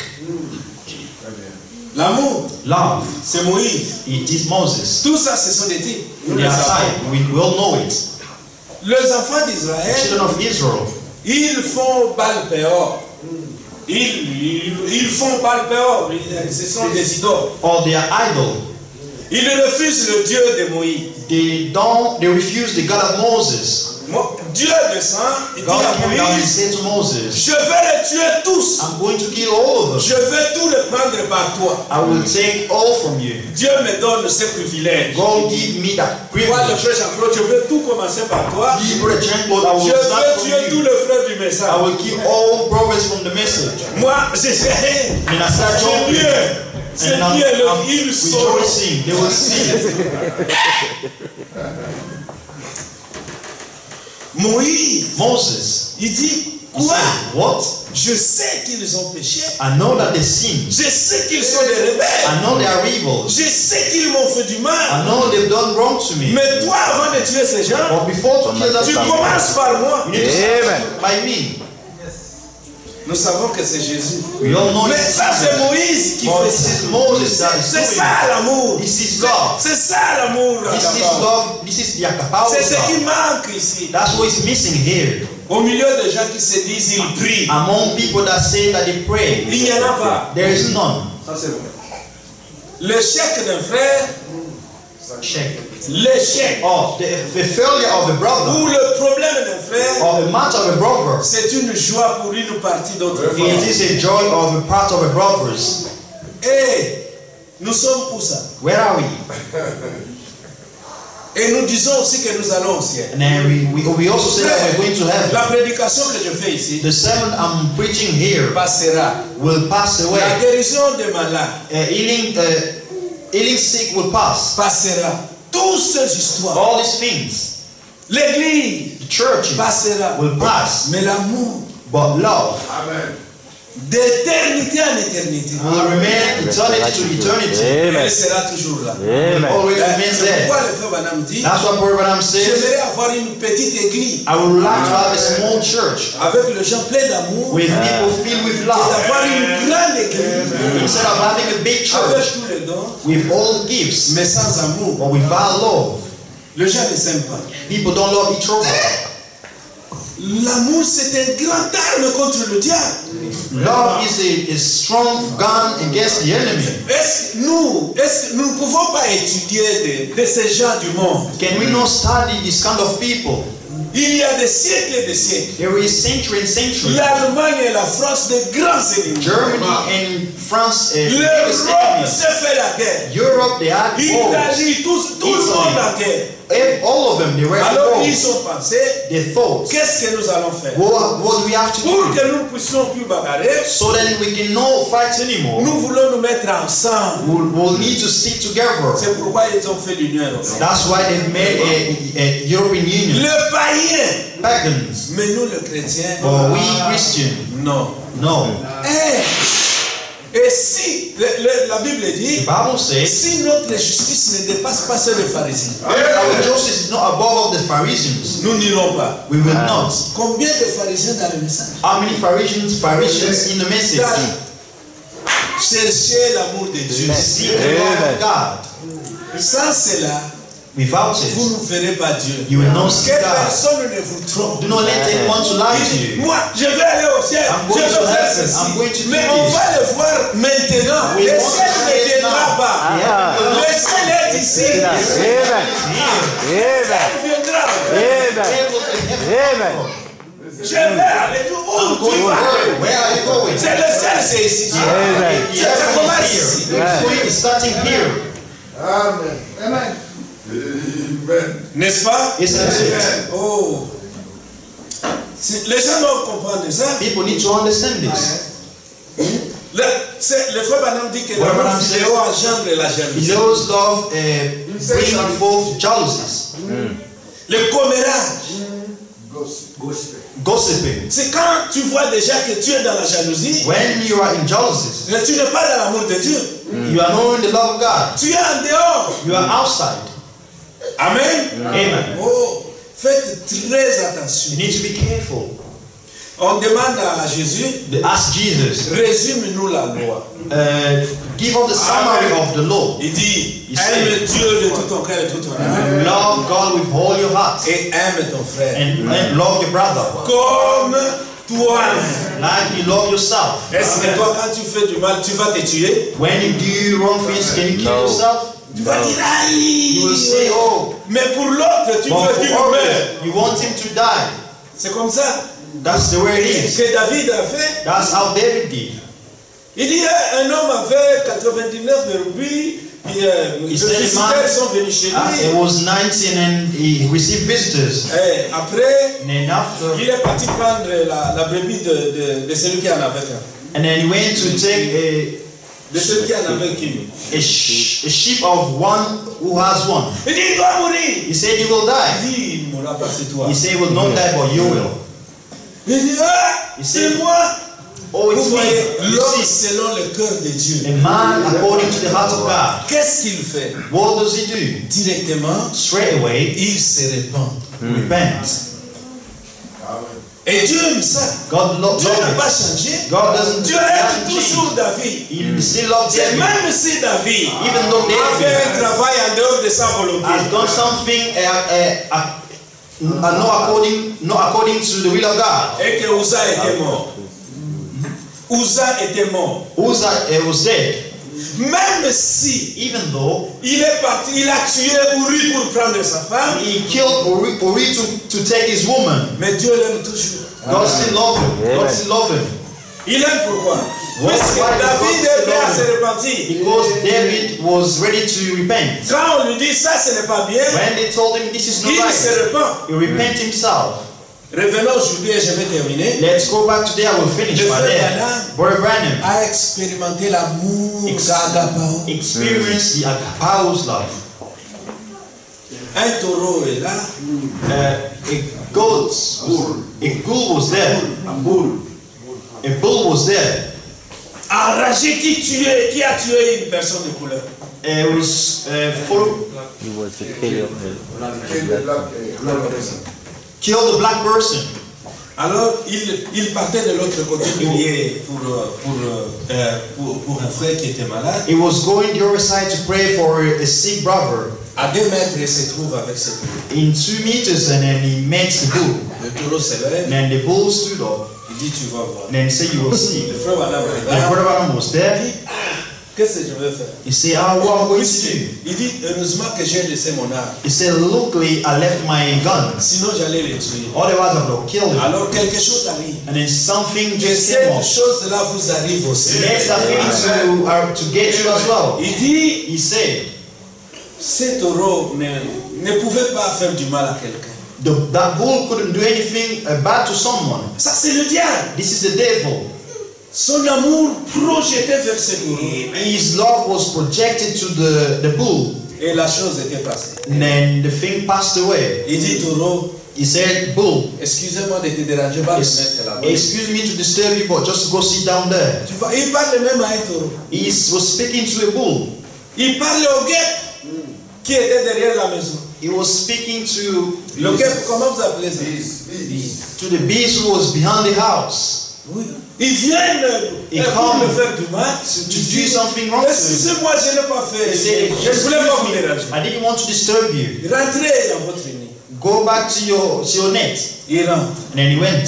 L'amour, Love, c'est Moïse. it is Moses. Tout ça, ce sont des titres. Nous They les are savons. type. We will know it. Les enfants The d'Israël, children of Israel, ils font Baal Péor. Ils, ils, ils font Baal Péor. Ce sont des idoles. or they are idol. Ils refusent le Dieu de Moïse. They don't. They refuse the God of Moses. Mo- Dieu descend, il dit God à came down and Moïse, said to Moses, je vais les tuer tous. "I'm going to kill all of them. Je vais tout les prendre par toi. I will take all from you. Dieu me donne ce privilège. God give me that Toi, le privilege. frère Jean-Claude, je veux tout commencer par toi. Libre Jean-Claude, I Je will start veux from tuer tous you. les frères du I message. will keep all brothers from the message." Moi, j'ai rien. And I start C'est jumping. mieux. C'est And I'm, mieux. le- I'm Ils sont. rejoicing. They will see. Moïse, Moses, il dit, he quoi? said, "What? Je sais qu'ils ont péché. I know that they sin. Je sais qu'ils sont des rebelles. I know they are rebels. Je sais qu'ils m'ont fait du I mal. know they've done wrong to me. Mais toi, avant de tuer ces gens, But before to kill that tu family, commences par moi. you need to Amen. start by me." Nous savons que c'est Jésus. We all know Mais it's ça, c'est Jesus. Moïse qui But fait this ça. is Moses that is C'est doing ça it. l'amour. This is C'est- love. C'est ça l'amour. This is là-bas. love. This is the akapao C'est ce qui love. manque ici. That's what is missing here. Au milieu des gens qui se disent ils prient, Among people that say that they pray, il n'y en a pas. there is none. Ça c'est vrai. L'échec d'un frère, Check. l'échec Oh, the, the failure of a brother ou le problème d'un frère, or a matter of a brother, c'est une joie pour une partie d'autres it frères. is a joy of a part of a brothers. Et nous sommes où ça? Where are we? Et nous disons aussi que nous allons au ciel. And then we, we, we also say that we're going to heaven. La prédication que je fais ici The sermon I'm preaching here passera. will pass La away. guérison des malades Uh, healing, uh, healing sick will pass. passera. Toutes ces histoires. All these things, L'église the churches passera. will pass. Mais l'amour, But love Amen. d'éternité en éternité, will remain eternity to eternity. elle Amen. sera toujours là. Will Amen. always Euh, remain C'est there. pourquoi le frère Branham dit, That's what Brother Branham says. j'aimerais avoir une petite église I would like to have a small church avec les gens pleins d'amour with people filled with et love d'avoir une grande église instead of having a big avec church tous les dons, with all gifts mais sans amour. but without love. Les gens ne s'aiment pas. People don't love each other. L'amour, c'est un grand arme contre le diable. Love is a, a strong gun against the enemy. Est-ce que nous, est-ce que nous ne pouvons pas étudier de, de ces gens du monde? Can we not study this kind of people? Il y a des siècles et des siècles. There is century and century. L'Allemagne et la France, de grands ennemis. Germany and France, uh, biggest L'Europe enemies. s'est fait la guerre. Europe, they had wars. L'Italie, tout, tout le monde en guerre. Ev- All of them, they were at Alors war. ils ont pensé, They thought, qu'est-ce que nous allons faire? what, what do we have to Pour do que nous ne puissions plus bagarrer, so that we can not fight anymore? nous voulons nous mettre ensemble. We'll, we'll need to stick together. C'est pourquoi ils ont fait l'Union européenne. That's why they've made a, a European Union. Le païen, Pagans. mais nous les chrétiens, But we Christian, non. no. Eh, et si, le- le- la Bible The dit, Bible says, si notre justice ne dépasse pas celle des pharisiens, our justice is not above of the Phariseans. nous n'irons pas. We will not. Combien de pharisiens dans le message? How many Phariseans, Phariseans in the message? Cherchez l'amour de Dieu. Seek the love of God. Sans cela, Without vous it, ne verrez pas Dieu. you will not see Que God. personne ne vous trompe. Do not let anyone to lie to you. Moi, je vais aller au ciel. I'm Je going vais to faire heaven. ceci. I'm going to do Mais on this. va le voir maintenant. We Le want to ciel see ne it viendra now. pas. Ah. Le ciel est ici. Amen. Le ciel Amen. viendra. Amen. Amen. Je vais aller où tu vas. Where are you going? C'est le ciel, c'est ici. Amen. The heaven is here. The point is starting here. Amen. Amen. Amen. N'est-ce pas? Isn't it? Oh. Si- Les gens doivent comprendre ça. People need to understand this. Le, c'est- le frère Branham dit que Ouais, l'amour Branham fidèle says- engendre la jalousie. Those love uh, bring forth jealousies, Le commérage. Gospel. gossiping. C'est quand tu vois déjà que tu es dans la jalousie, When you are in jealousies, mais tu n'es pas dans l'amour de Dieu. you are not in the love of God. Tu es en dehors. You are outside. Amen. Amen. Oh, faites très You attention. need to be careful. On demande à Jésus, They ask Jesus, résume-nous la loi. uh, give us the summary of the law. Il dit, Il aime Dieu de tout ton cœur et de toute ton âme Love God with all your heart et aime ton frère and, and love your brother comme toi-même. like you love yourself. Est-ce que toi, quand tu fais du mal, tu vas te tuer? When you do wrong things, can you kill No. yourself? Tu vas dire, You will say, aïe. oh, Mais pour l'autre, tu but veux qu'il for meure. others, you want him to die. C'est comme ça That's the way it que is. David a fait. That's how David did. Il dit, un homme avait quatre-vingt-dix-neuf brebis, et euh, les Il said, visiteurs man, sont venus chez Uh, lui. it was nineteen and he received visitors. Et après, And then after, il est parti prendre la, la brebis de, de, de celui qui en avait un. and then he went to take a, De celui qui en avait qu'une. a, sh- a sheep of one who has one. Il dit, il doit mourir. He said he will Il die. dit, il mourra pas, c'est toi. He said he will not die, but you will. Il dit, ah, Il c'est dit, moi. Oh, Vous it's voyez, me. You l'homme see, selon le cœur de Dieu. a man according to the heart of God. Qu'est-ce qu'il fait? What does he do? Directement, Straight away, il se répand. repent. Amen. Et Dieu aime ça. God lo- Dieu n'a pas loves it. changé. God doesn't Dieu doesn't aime change. toujours David. He still loves C'est David. même si David Even though a fait un David travail en dehors de sa volonté. has done something uh, uh, uh, uh, not according not according to the will of God. Et que Uza était mort. Uza était mort. Uzzah uh, was dead. Même si Even though il est parti, il a tué Uri pour prendre sa femme, he killed Uri, Uri to, to take his woman, mais Dieu l'aime toujours. God still loved him. God still loved him. Il aime pourquoi? Why- Parce que why does David God est prêt à still se love repentir. Because David was ready to repent. Quand on lui dit ça, ce n'est pas bien, When they told him this is not il se right, repent. he repent himself. Revenons aujourd'hui et je vais terminer. Let's go back today. I will finish Le by frère there. Branham Brother Branham a expérimenté l'amour Ex- d'Agapao. experienced the agapao's love. Un taureau est là, Uh, a goat, a bull was there. A bull. A bull was there. enragé qui tuait, qui a tué une personne de couleur. Uh, It was uh, full, He was the king of the Came the black, uh, black person. killed a black person. Alors, il, il partait de l'autre côté prier pour, euh, pour, euh, pour, pour un frère qui était malade. He was going the other side to pray for a sick brother. À deux mètres, il se trouve avec ce taureau. In two meters, and then he met the bull. Le taureau se lève, And then the bull stood up. il dit tu vas voir. And then he said, "You will see." Le frère Branham And regarde, Brother Branham was il there. dit ah, qu'est-ce que je vais faire? He said, "Ah, what am I going to do?" Il dit heureusement que j'ai laissé mon arme, He said, "Luckily, I left my gun. sinon j'allais le tuer. Otherwise, I would have killed him." Alors quelque chose arrive. And then something Que just came cette up. chose-là vous arrive aussi. Let that thing to, uh, to get you as well. Il dit He said, ce taureau ne, ne pouvait pas faire du mal à quelqu'un. the, that bull couldn't do anything uh, bad to someone. Ça c'est le diable. This is the devil. Son amour projeté vers ce taureau. His love was projected to the, the bull. Et la chose était passée. And then the thing passed away. Il dit taureau, He said, "Bull, excusez-moi de te déranger, va te es- mettre là-bas. excuse me to disturb you, but just go sit down there." Tu vois, il parle même à un taureau. He was speaking to a bull. Il parle au guêpe qui était derrière la maison. He was speaking to Le guêpe, comment vous appelez ça? Peace, peace. to the beast who was behind the house. Oui. Ils viennent Ils euh, pour come me faire du mal. to Tu do dis, something wrong to you. excusez-moi, je n'ai pas fait. They say, Je ne voulais pas vous déranger. I didn't want to disturb you. Rentrez dans votre nid. Go back to your, to your net. Il rentre. And then he went.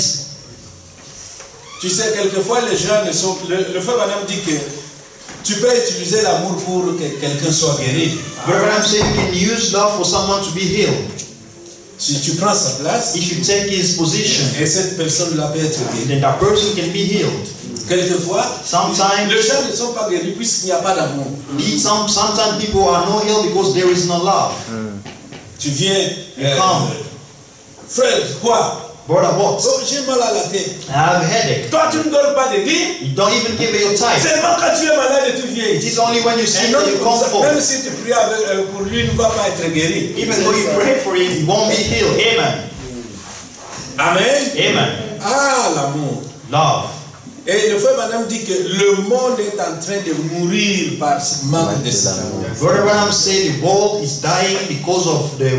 Tu sais, quelquefois, les gens ne sont... Le, le frère Madame dit que tu peux utiliser l'amour pour que quelqu'un soit guéri. But what I'm saying, you can use love for someone to be healed. Si tu prends sa place, If you take his position, et cette personne-là peut être guérie. then that person can be healed. Quelquefois, Sometimes, les gens ne sont pas guéris puisqu'il n'y a pas d'amour. some, sometimes people are not healed because there is no love. Tu viens, euh, Come. frère, quoi? Brother, what? Oh, j'ai mal à la tête. I have a headache. Toi, tu ne donnes pas de dîmes. You don't even give your tithe. Seulement quand tu es malade et tu viens It ici. is only when you see Un that homme you comme come ça, forth. même si tu pries avec, euh, pour lui, il ne va pas être guéri. Even though you pray for him, he won't be healed. Amen. Amen. Amen. Ah, l'amour. Love. Et le frère Madame dit que le monde est en train de mourir par ce manque de cet amour. Brother Branham said the world is dying because of the,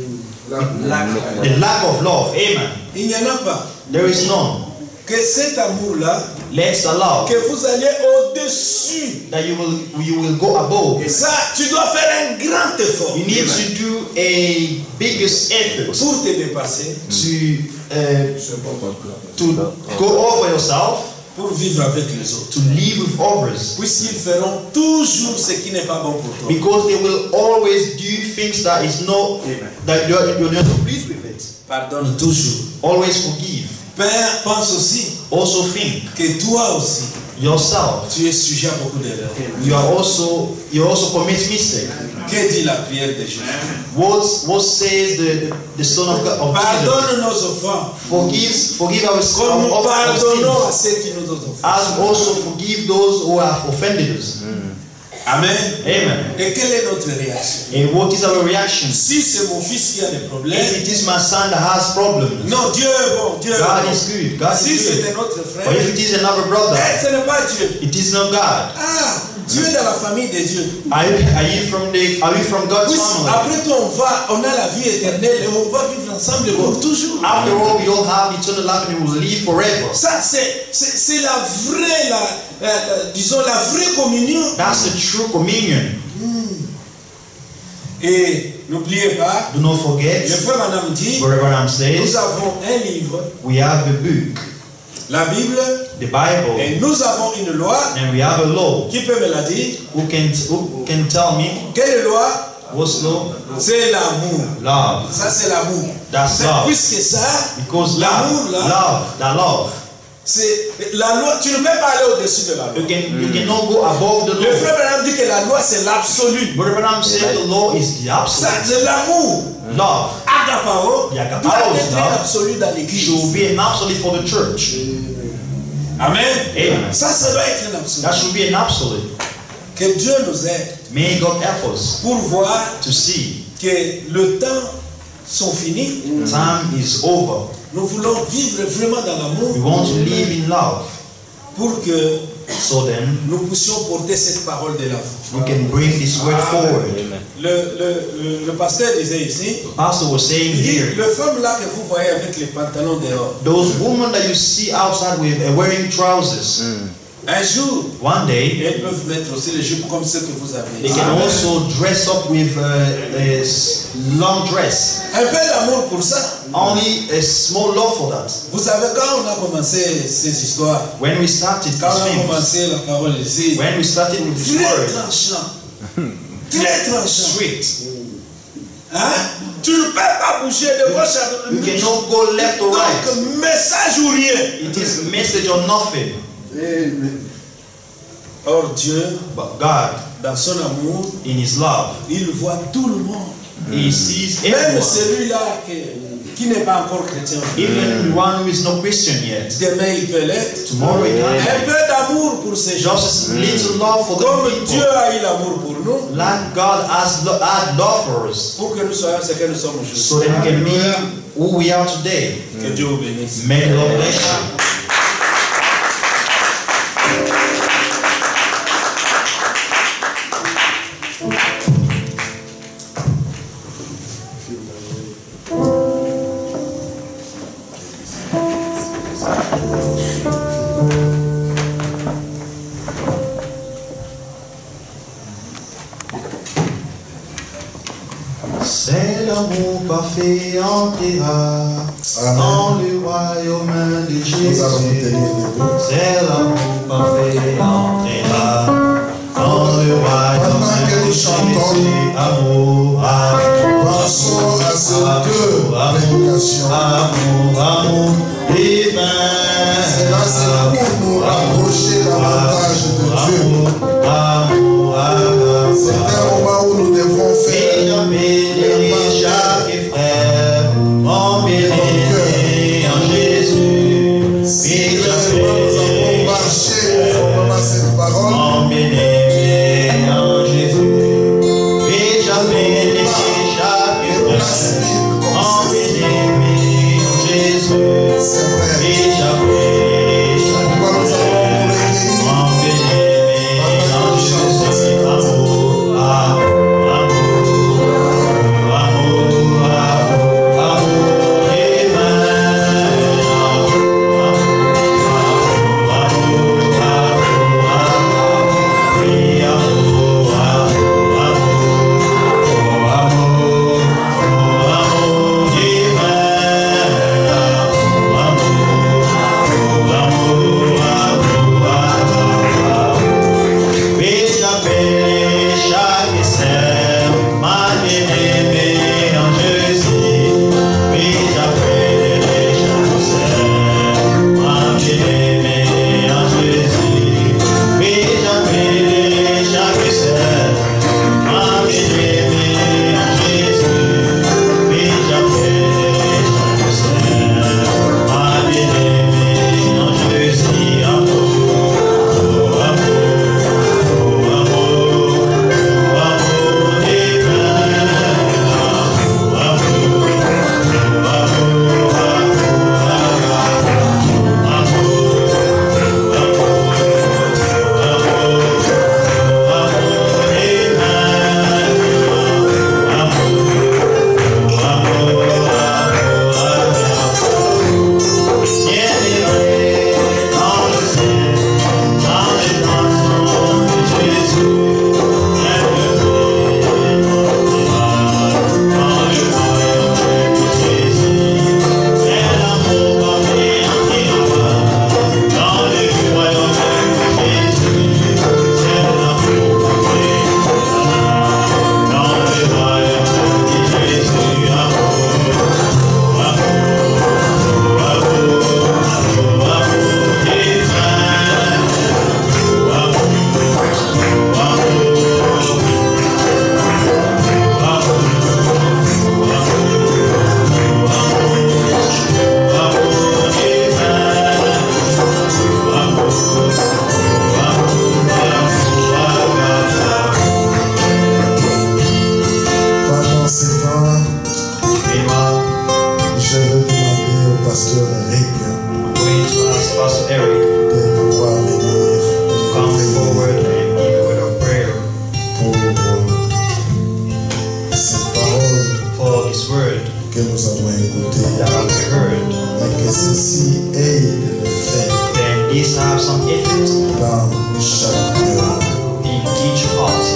the lack of love. Amen. Il n'y en a pas. There is none. Que cet amour-là, Let's allow que vous alliez au-dessus. that you will you will go above. Et ça, tu dois faire un grand effort You need to do a biggest effort pour te dépasser, to uh, to go over yourself, pour vivre avec les autres. to live with others, Puisqu'ils feront toujours ce qui n'est pas bon pour toi. because they will always do things that is not that you're, you're not pleased with it. Pardonne toujours. Always forgive. Père, pense aussi Also think que toi aussi, yourself. tu es sujet à beaucoup d'erreurs. You are also you also commit mistake. Que dit la prière de Jésus? What what says the the Son of God of Jesus? Pardonne nos offenses, Forgive forgive our, comme nous our, our pardonnons à sins, ceux qui nous ont offensés. as also forgive those who have offended us. Amen. Amen. Et quelle est notre réaction? And what is our reaction? Si c'est mon fils qui a des problèmes, If it is my son that has problems, non, Dieu est bon, Dieu est God bon. is good. God Si is good. c'était notre frère, But if it is another brother, eh, ce n'est pas Dieu. it is not God. Ah, Dieu est dans la famille de Dieu. Are you, are you from the are you from God's Oui, family? après tout, on va, on a la vie éternelle et on va vivre ensemble pour toujours. After all, we all have eternal life and we will live forever. Ça, c'est, c'est, c'est la vraie, la, la- la- disons, la vraie communion. That's the true communion. Et n'oubliez pas, Do not le forget, frère Madame dit, wherever I'm nous says, avons un livre, we have a book, la Bible, the Bible, et nous avons une loi. and we have a law. Qui peut me la dire? Who can who can tell me Quelle loi? what's law? C'est l'amour. Love. Ça, c'est l'amour. That's C'est- love. Puisque ça, Because l'amour, love, là, love, that love. c'est la loi. Tu ne peux pas aller au-dessus de la loi. You can you cannot go above the Le law. frère Branham dit que la loi, c'est l'absolu. But when I'm saying the law is the Ça, absolute, c'est l'amour. love Agapao The agapao doit is être love. absolu dans l'église. should be an absolute for the church. Amen. Amen. Ça, ça doit être un absolu. That should be an absolute. Que Dieu nous aide May God help us pour voir to see que le temps sont finis. time is over. Nous voulons vivre vraiment dans We l'amour want to live in love, pour que so then nous puissions porter cette parole de l'avant. we can bring this word forward. Le, le, le, le pasteur disait ici, The pastor was saying il dit, here, le femme là que vous voyez avec les pantalons dehors, those women that you see outside with uh, wearing trousers, un jour, one day elles peuvent mettre aussi les jupes comme ceux que vous avez. they can also dress up with uh, a s- long dress. Un peu d'amour pour ça. Only a small love for that. Vous savez, quand on a commencé ces histoires, When we started quand these on a things, commencé la parole ici, when we started with this très word, tranchant, très tranchant. sweet, Hein? Tu ne peux pas bouger de gauche à you droite. cannot go left or right. Donc, message ou rien. It is message or nothing. Or, Dieu, But God, dans son amour, in His love, il voit tout le monde. He sees Même everyone, celui-là qui, qui n'est pas encore chrétien. even the one who is not Christian yet. Demain, il peut l'être. Tomorrow he can Un be. peu d'amour pour ces gens. Just a little love for Comme the Dieu people. a eu l'amour pour nous, Like God has lo- had love for us, pour que nous soyons ce que nous sommes aujourd'hui. so that we can be who we are today. Que Dieu vous bénisse. May the Lord bless you. C'est l'amour parfait entrera dans le royaume de Nous allons nous Jésus. tenir debout. C'est l'amour parfait entrera dans le royaume de Jésus. Amour, amour, Pensons à ces deux prédications. amour, amour divin. Cela, c'est pour nous rapprocher davantage de Dieu. Amour, amour, C'est un moment où nous devons faire et bénis chaque frère, mon béni en Jésus. Si Et réellement nous avons marché conformément à cette parole, mon béni en Jésus. Et bénis chaque et frère, blasphème mon comme ceci. béni en Jésus. C'est vrai. Et bénis chaque Pourquoi nous frère, avons recueilli mon béni en Jésus. Amour, amour, amour, amour, amour, amour divin. pendant ce temps, je vais demander au pasteur Eric I'm going to ask Pastor Eric de pouvoir venir to come prier forward and give a word of prayer pour cette parole for this word que nous avons écoutée that we heard. et que ceci aide le fait Then this have some effect dans chaque cœur. in each heart.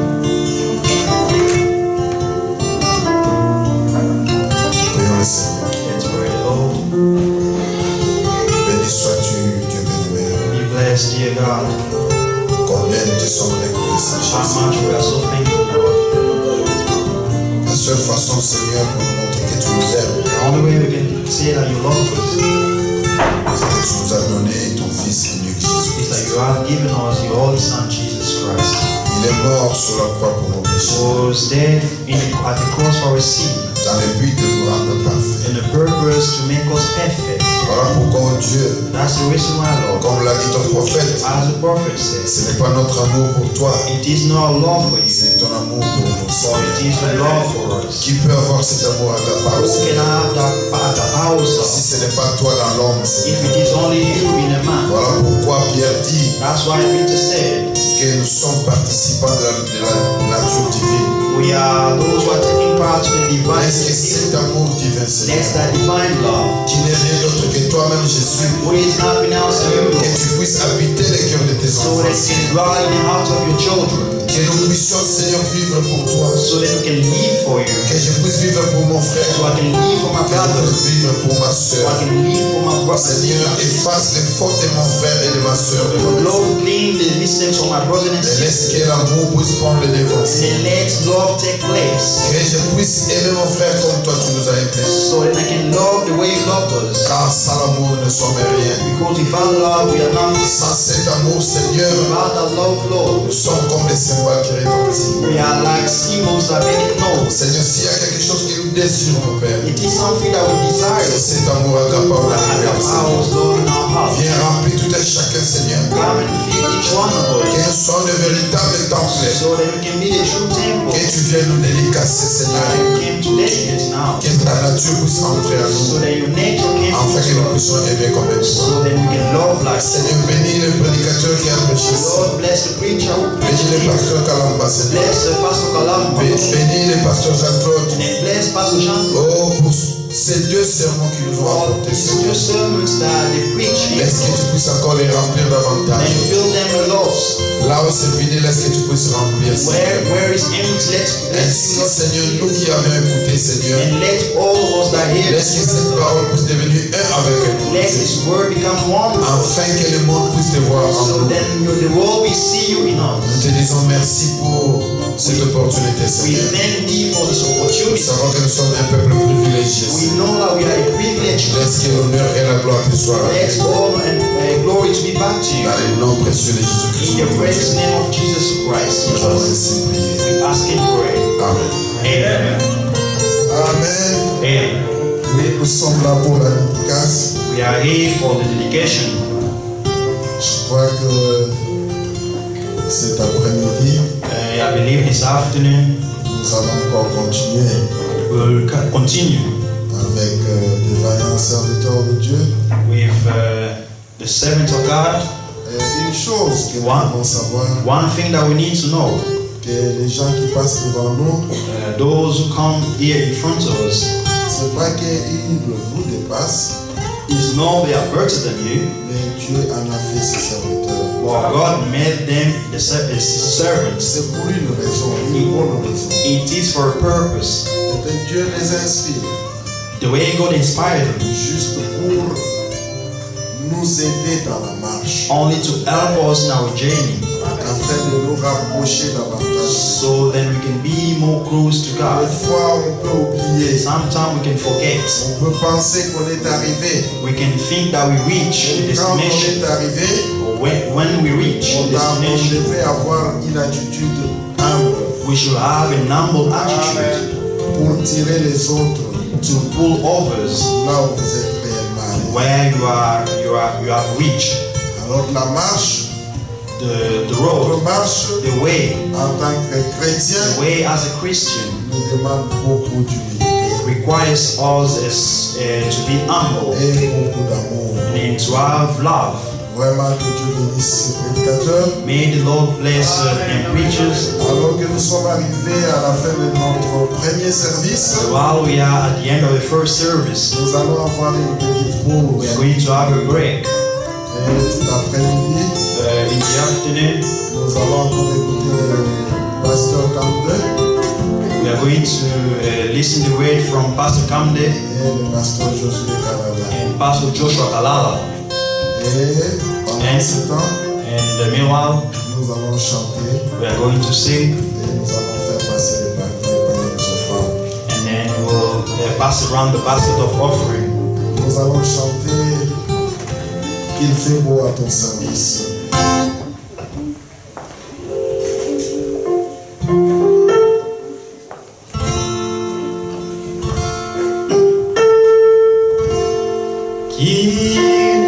Prions le Seigneur. Let's pray the Lord. Béni sois-tu, Dieu béni. Be blessed, dear God. Combien nous te sommes reconnaissants, How Jésus. much we are so thankful, Lord. La seule façon, Seigneur, pour nous montrer que tu nous aimes, The only way we can say that you love us c'est que tu nous as donné ton Fils unique, is that Jésus. you have given us your only Son, Jesus Christ, Il est mort sur la croix pour nos péchés, who was dead in the, at the cross for our sin, dans le but de nous rendre parfaits. and the purpose to make us perfect. Voilà pourquoi, oh Dieu, That's the reason why, Lord, comme l'a dit ton prophète, as the prophet says, ce n'est pas notre amour pour toi, it is not love for you, c'est ton amour pour nous. but it is the love for us. Qui peut avoir cet amour à ta part, Who Seigneur? can have that at the house Si of, ce n'est pas toi dans l'homme, if Seigneur. it is only you in a man? Voilà pourquoi Pierre dit That's why Peter said, que nous sommes participants de la, de la nature divine. we are those who are taking part to the divine, Est-ce que cet amour divin, Seigneur, that's that divine love, qui n'est rien d'autre que toi-même, Jésus, who is nothing else than you, que Lord, tu puisses habiter les cœurs de tes so that enfants, it can dwell in the heart of your children, Que nous puissions, Seigneur, vivre pour toi. so that we can live for you, Que je puisse vivre pour mon so frère. I can live for my Que je brother, puisse vivre pour ma so soeur. I can live for my brother. Seigneur, efface les fautes de mon frère et de ma soeur. Lord, clean the mistakes of my brothers and Et laisse sisters, que l'amour puisse prendre le devant. and let love take place, Que je puisse aimer mon frère comme toi tu nous as aimés. so that I can love the way you loved us. Car sans l'amour, nous ne sommes rien. Because without love, we are nothing. Sans cet amour, Seigneur, Without that love, Lord, nous sommes comme des cymbales qui retentissent. we are like symbols that make it known. Seigneur, s'il y a quelque chose que nous désirons, mon Père, It is something that we desire. c'est cet amour agapao That dans have notre the cœur. powers, Lord, in our heart. Viens remplir tout un chacun, Seigneur. Come and fill each one of us, Que nous soyons de véritables temples. so that we can be the true temple. Que tu viennes nous dédicacer, Seigneur. You came to dedicate now, Que ta nature puisse entrer à so nous. that your nature came Afin que to nous us, puissions aimer comme toi. so that we can love like Seigneur, bénis le prédicateur qui a prêché ici. Lord, bless the preacher who Bénis preached le here. pasteur Kalamba, Seigneur. Bless the Pastor Kalamba. Bé- Bénis le pasteur Jean-Claude. And then bless Pastor Jean. Oh, pour ces deux sermons qui nous ont All apportés, these Seigneur. two sermons that they preach here, Laisse que tu puisses encore les remplir davantage. and fill them with love. Là où c'est vide, laisse que tu puisses remplir, Where, Seigneur. where is empty, let, let's Ainsi, Seigneur, nous qui avions écouté, Seigneur, and let all of us that hear laisse que this, cette parole puisse devenir un avec nous. let this word become one, Afin que le monde puisse te voir en so nous. then you, the world will see you in Nous us. te disons merci pour cette opportunité, We Seigneur. thank thee for this Nous opportunity. savons que nous sommes un peuple privilégié. We know that we are a privilege. Laisse que l'honneur et la gloire te soient Let rendus. honor and uh, glory to be back to you. Dans le nom précieux de In Jésus-Christ. the precious name of Jesus Christ, Nous avons ainsi prié. we ask and pray. Amen. Amen. Amen. Amen. Oui, nous sommes là pour la dédicace. We are here for the dedication. Je crois que cet après-midi, Uh, I believe this afternoon nous allons encore continuer we'll co- continue avec euh, des vaillants serviteurs de Dieu. with uh, the servants of God. Et une chose que nous One. devons savoir, One thing that we need to know, que les gens qui passent devant nous, uh, those who come here in front of us, c'est pas qu'ils vous dépassent, is not they are better than you, mais Dieu en a fait ses serviteurs. but God made them the ser- as his servants. C'est pour une raison, une bonne raison. It is for a purpose. Et Dieu les inspire The way God inspired them, juste pour nous aider dans la marche, only to help us in our journey, afin de nous rapprocher davantage. so then we can be more close to God. Parfois, on peut oublier. Sometimes we can forget. On peut penser qu'on est arrivé. We can think that we reach the Et quand on destination. est arrivé, Or when, when we reach on, the a- on destination, devait avoir une attitude humble we should have an humble attitude pour tirer les autres to pull others là où vous êtes réellement allés. where you are, you are, you have reached. Alors la marche, The, the notre road, marche the way, en tant que chrétien the way as a Christian nous demande beaucoup d'humilité requires us as, uh, to be humble et beaucoup d'amour. and to have love. Vraiment que Dieu bénisse ces prédicateurs. May the Lord bless uh, and preachers. Alors que nous sommes arrivés à la fin de notre premier service, While we are at the end of the first service, nous allons avoir une petite we pause. are going to have a break. Et cet après-midi, Uh, in the afternoon, nous allons encore écouter le pasteur Camden we are going to uh, listen to the word from Pastor Kamde et le pasteur Josué Kalala. and Pastor Joshua Kalala. Et pendant And- ce temps, And uh, meanwhile, nous allons chanter we are going to sing, et nous allons faire passer les paniers les offrandes. and then we'll uh, pass around the basket of offering. Nous allons chanter qu'il fait beau à ton service. Qu'il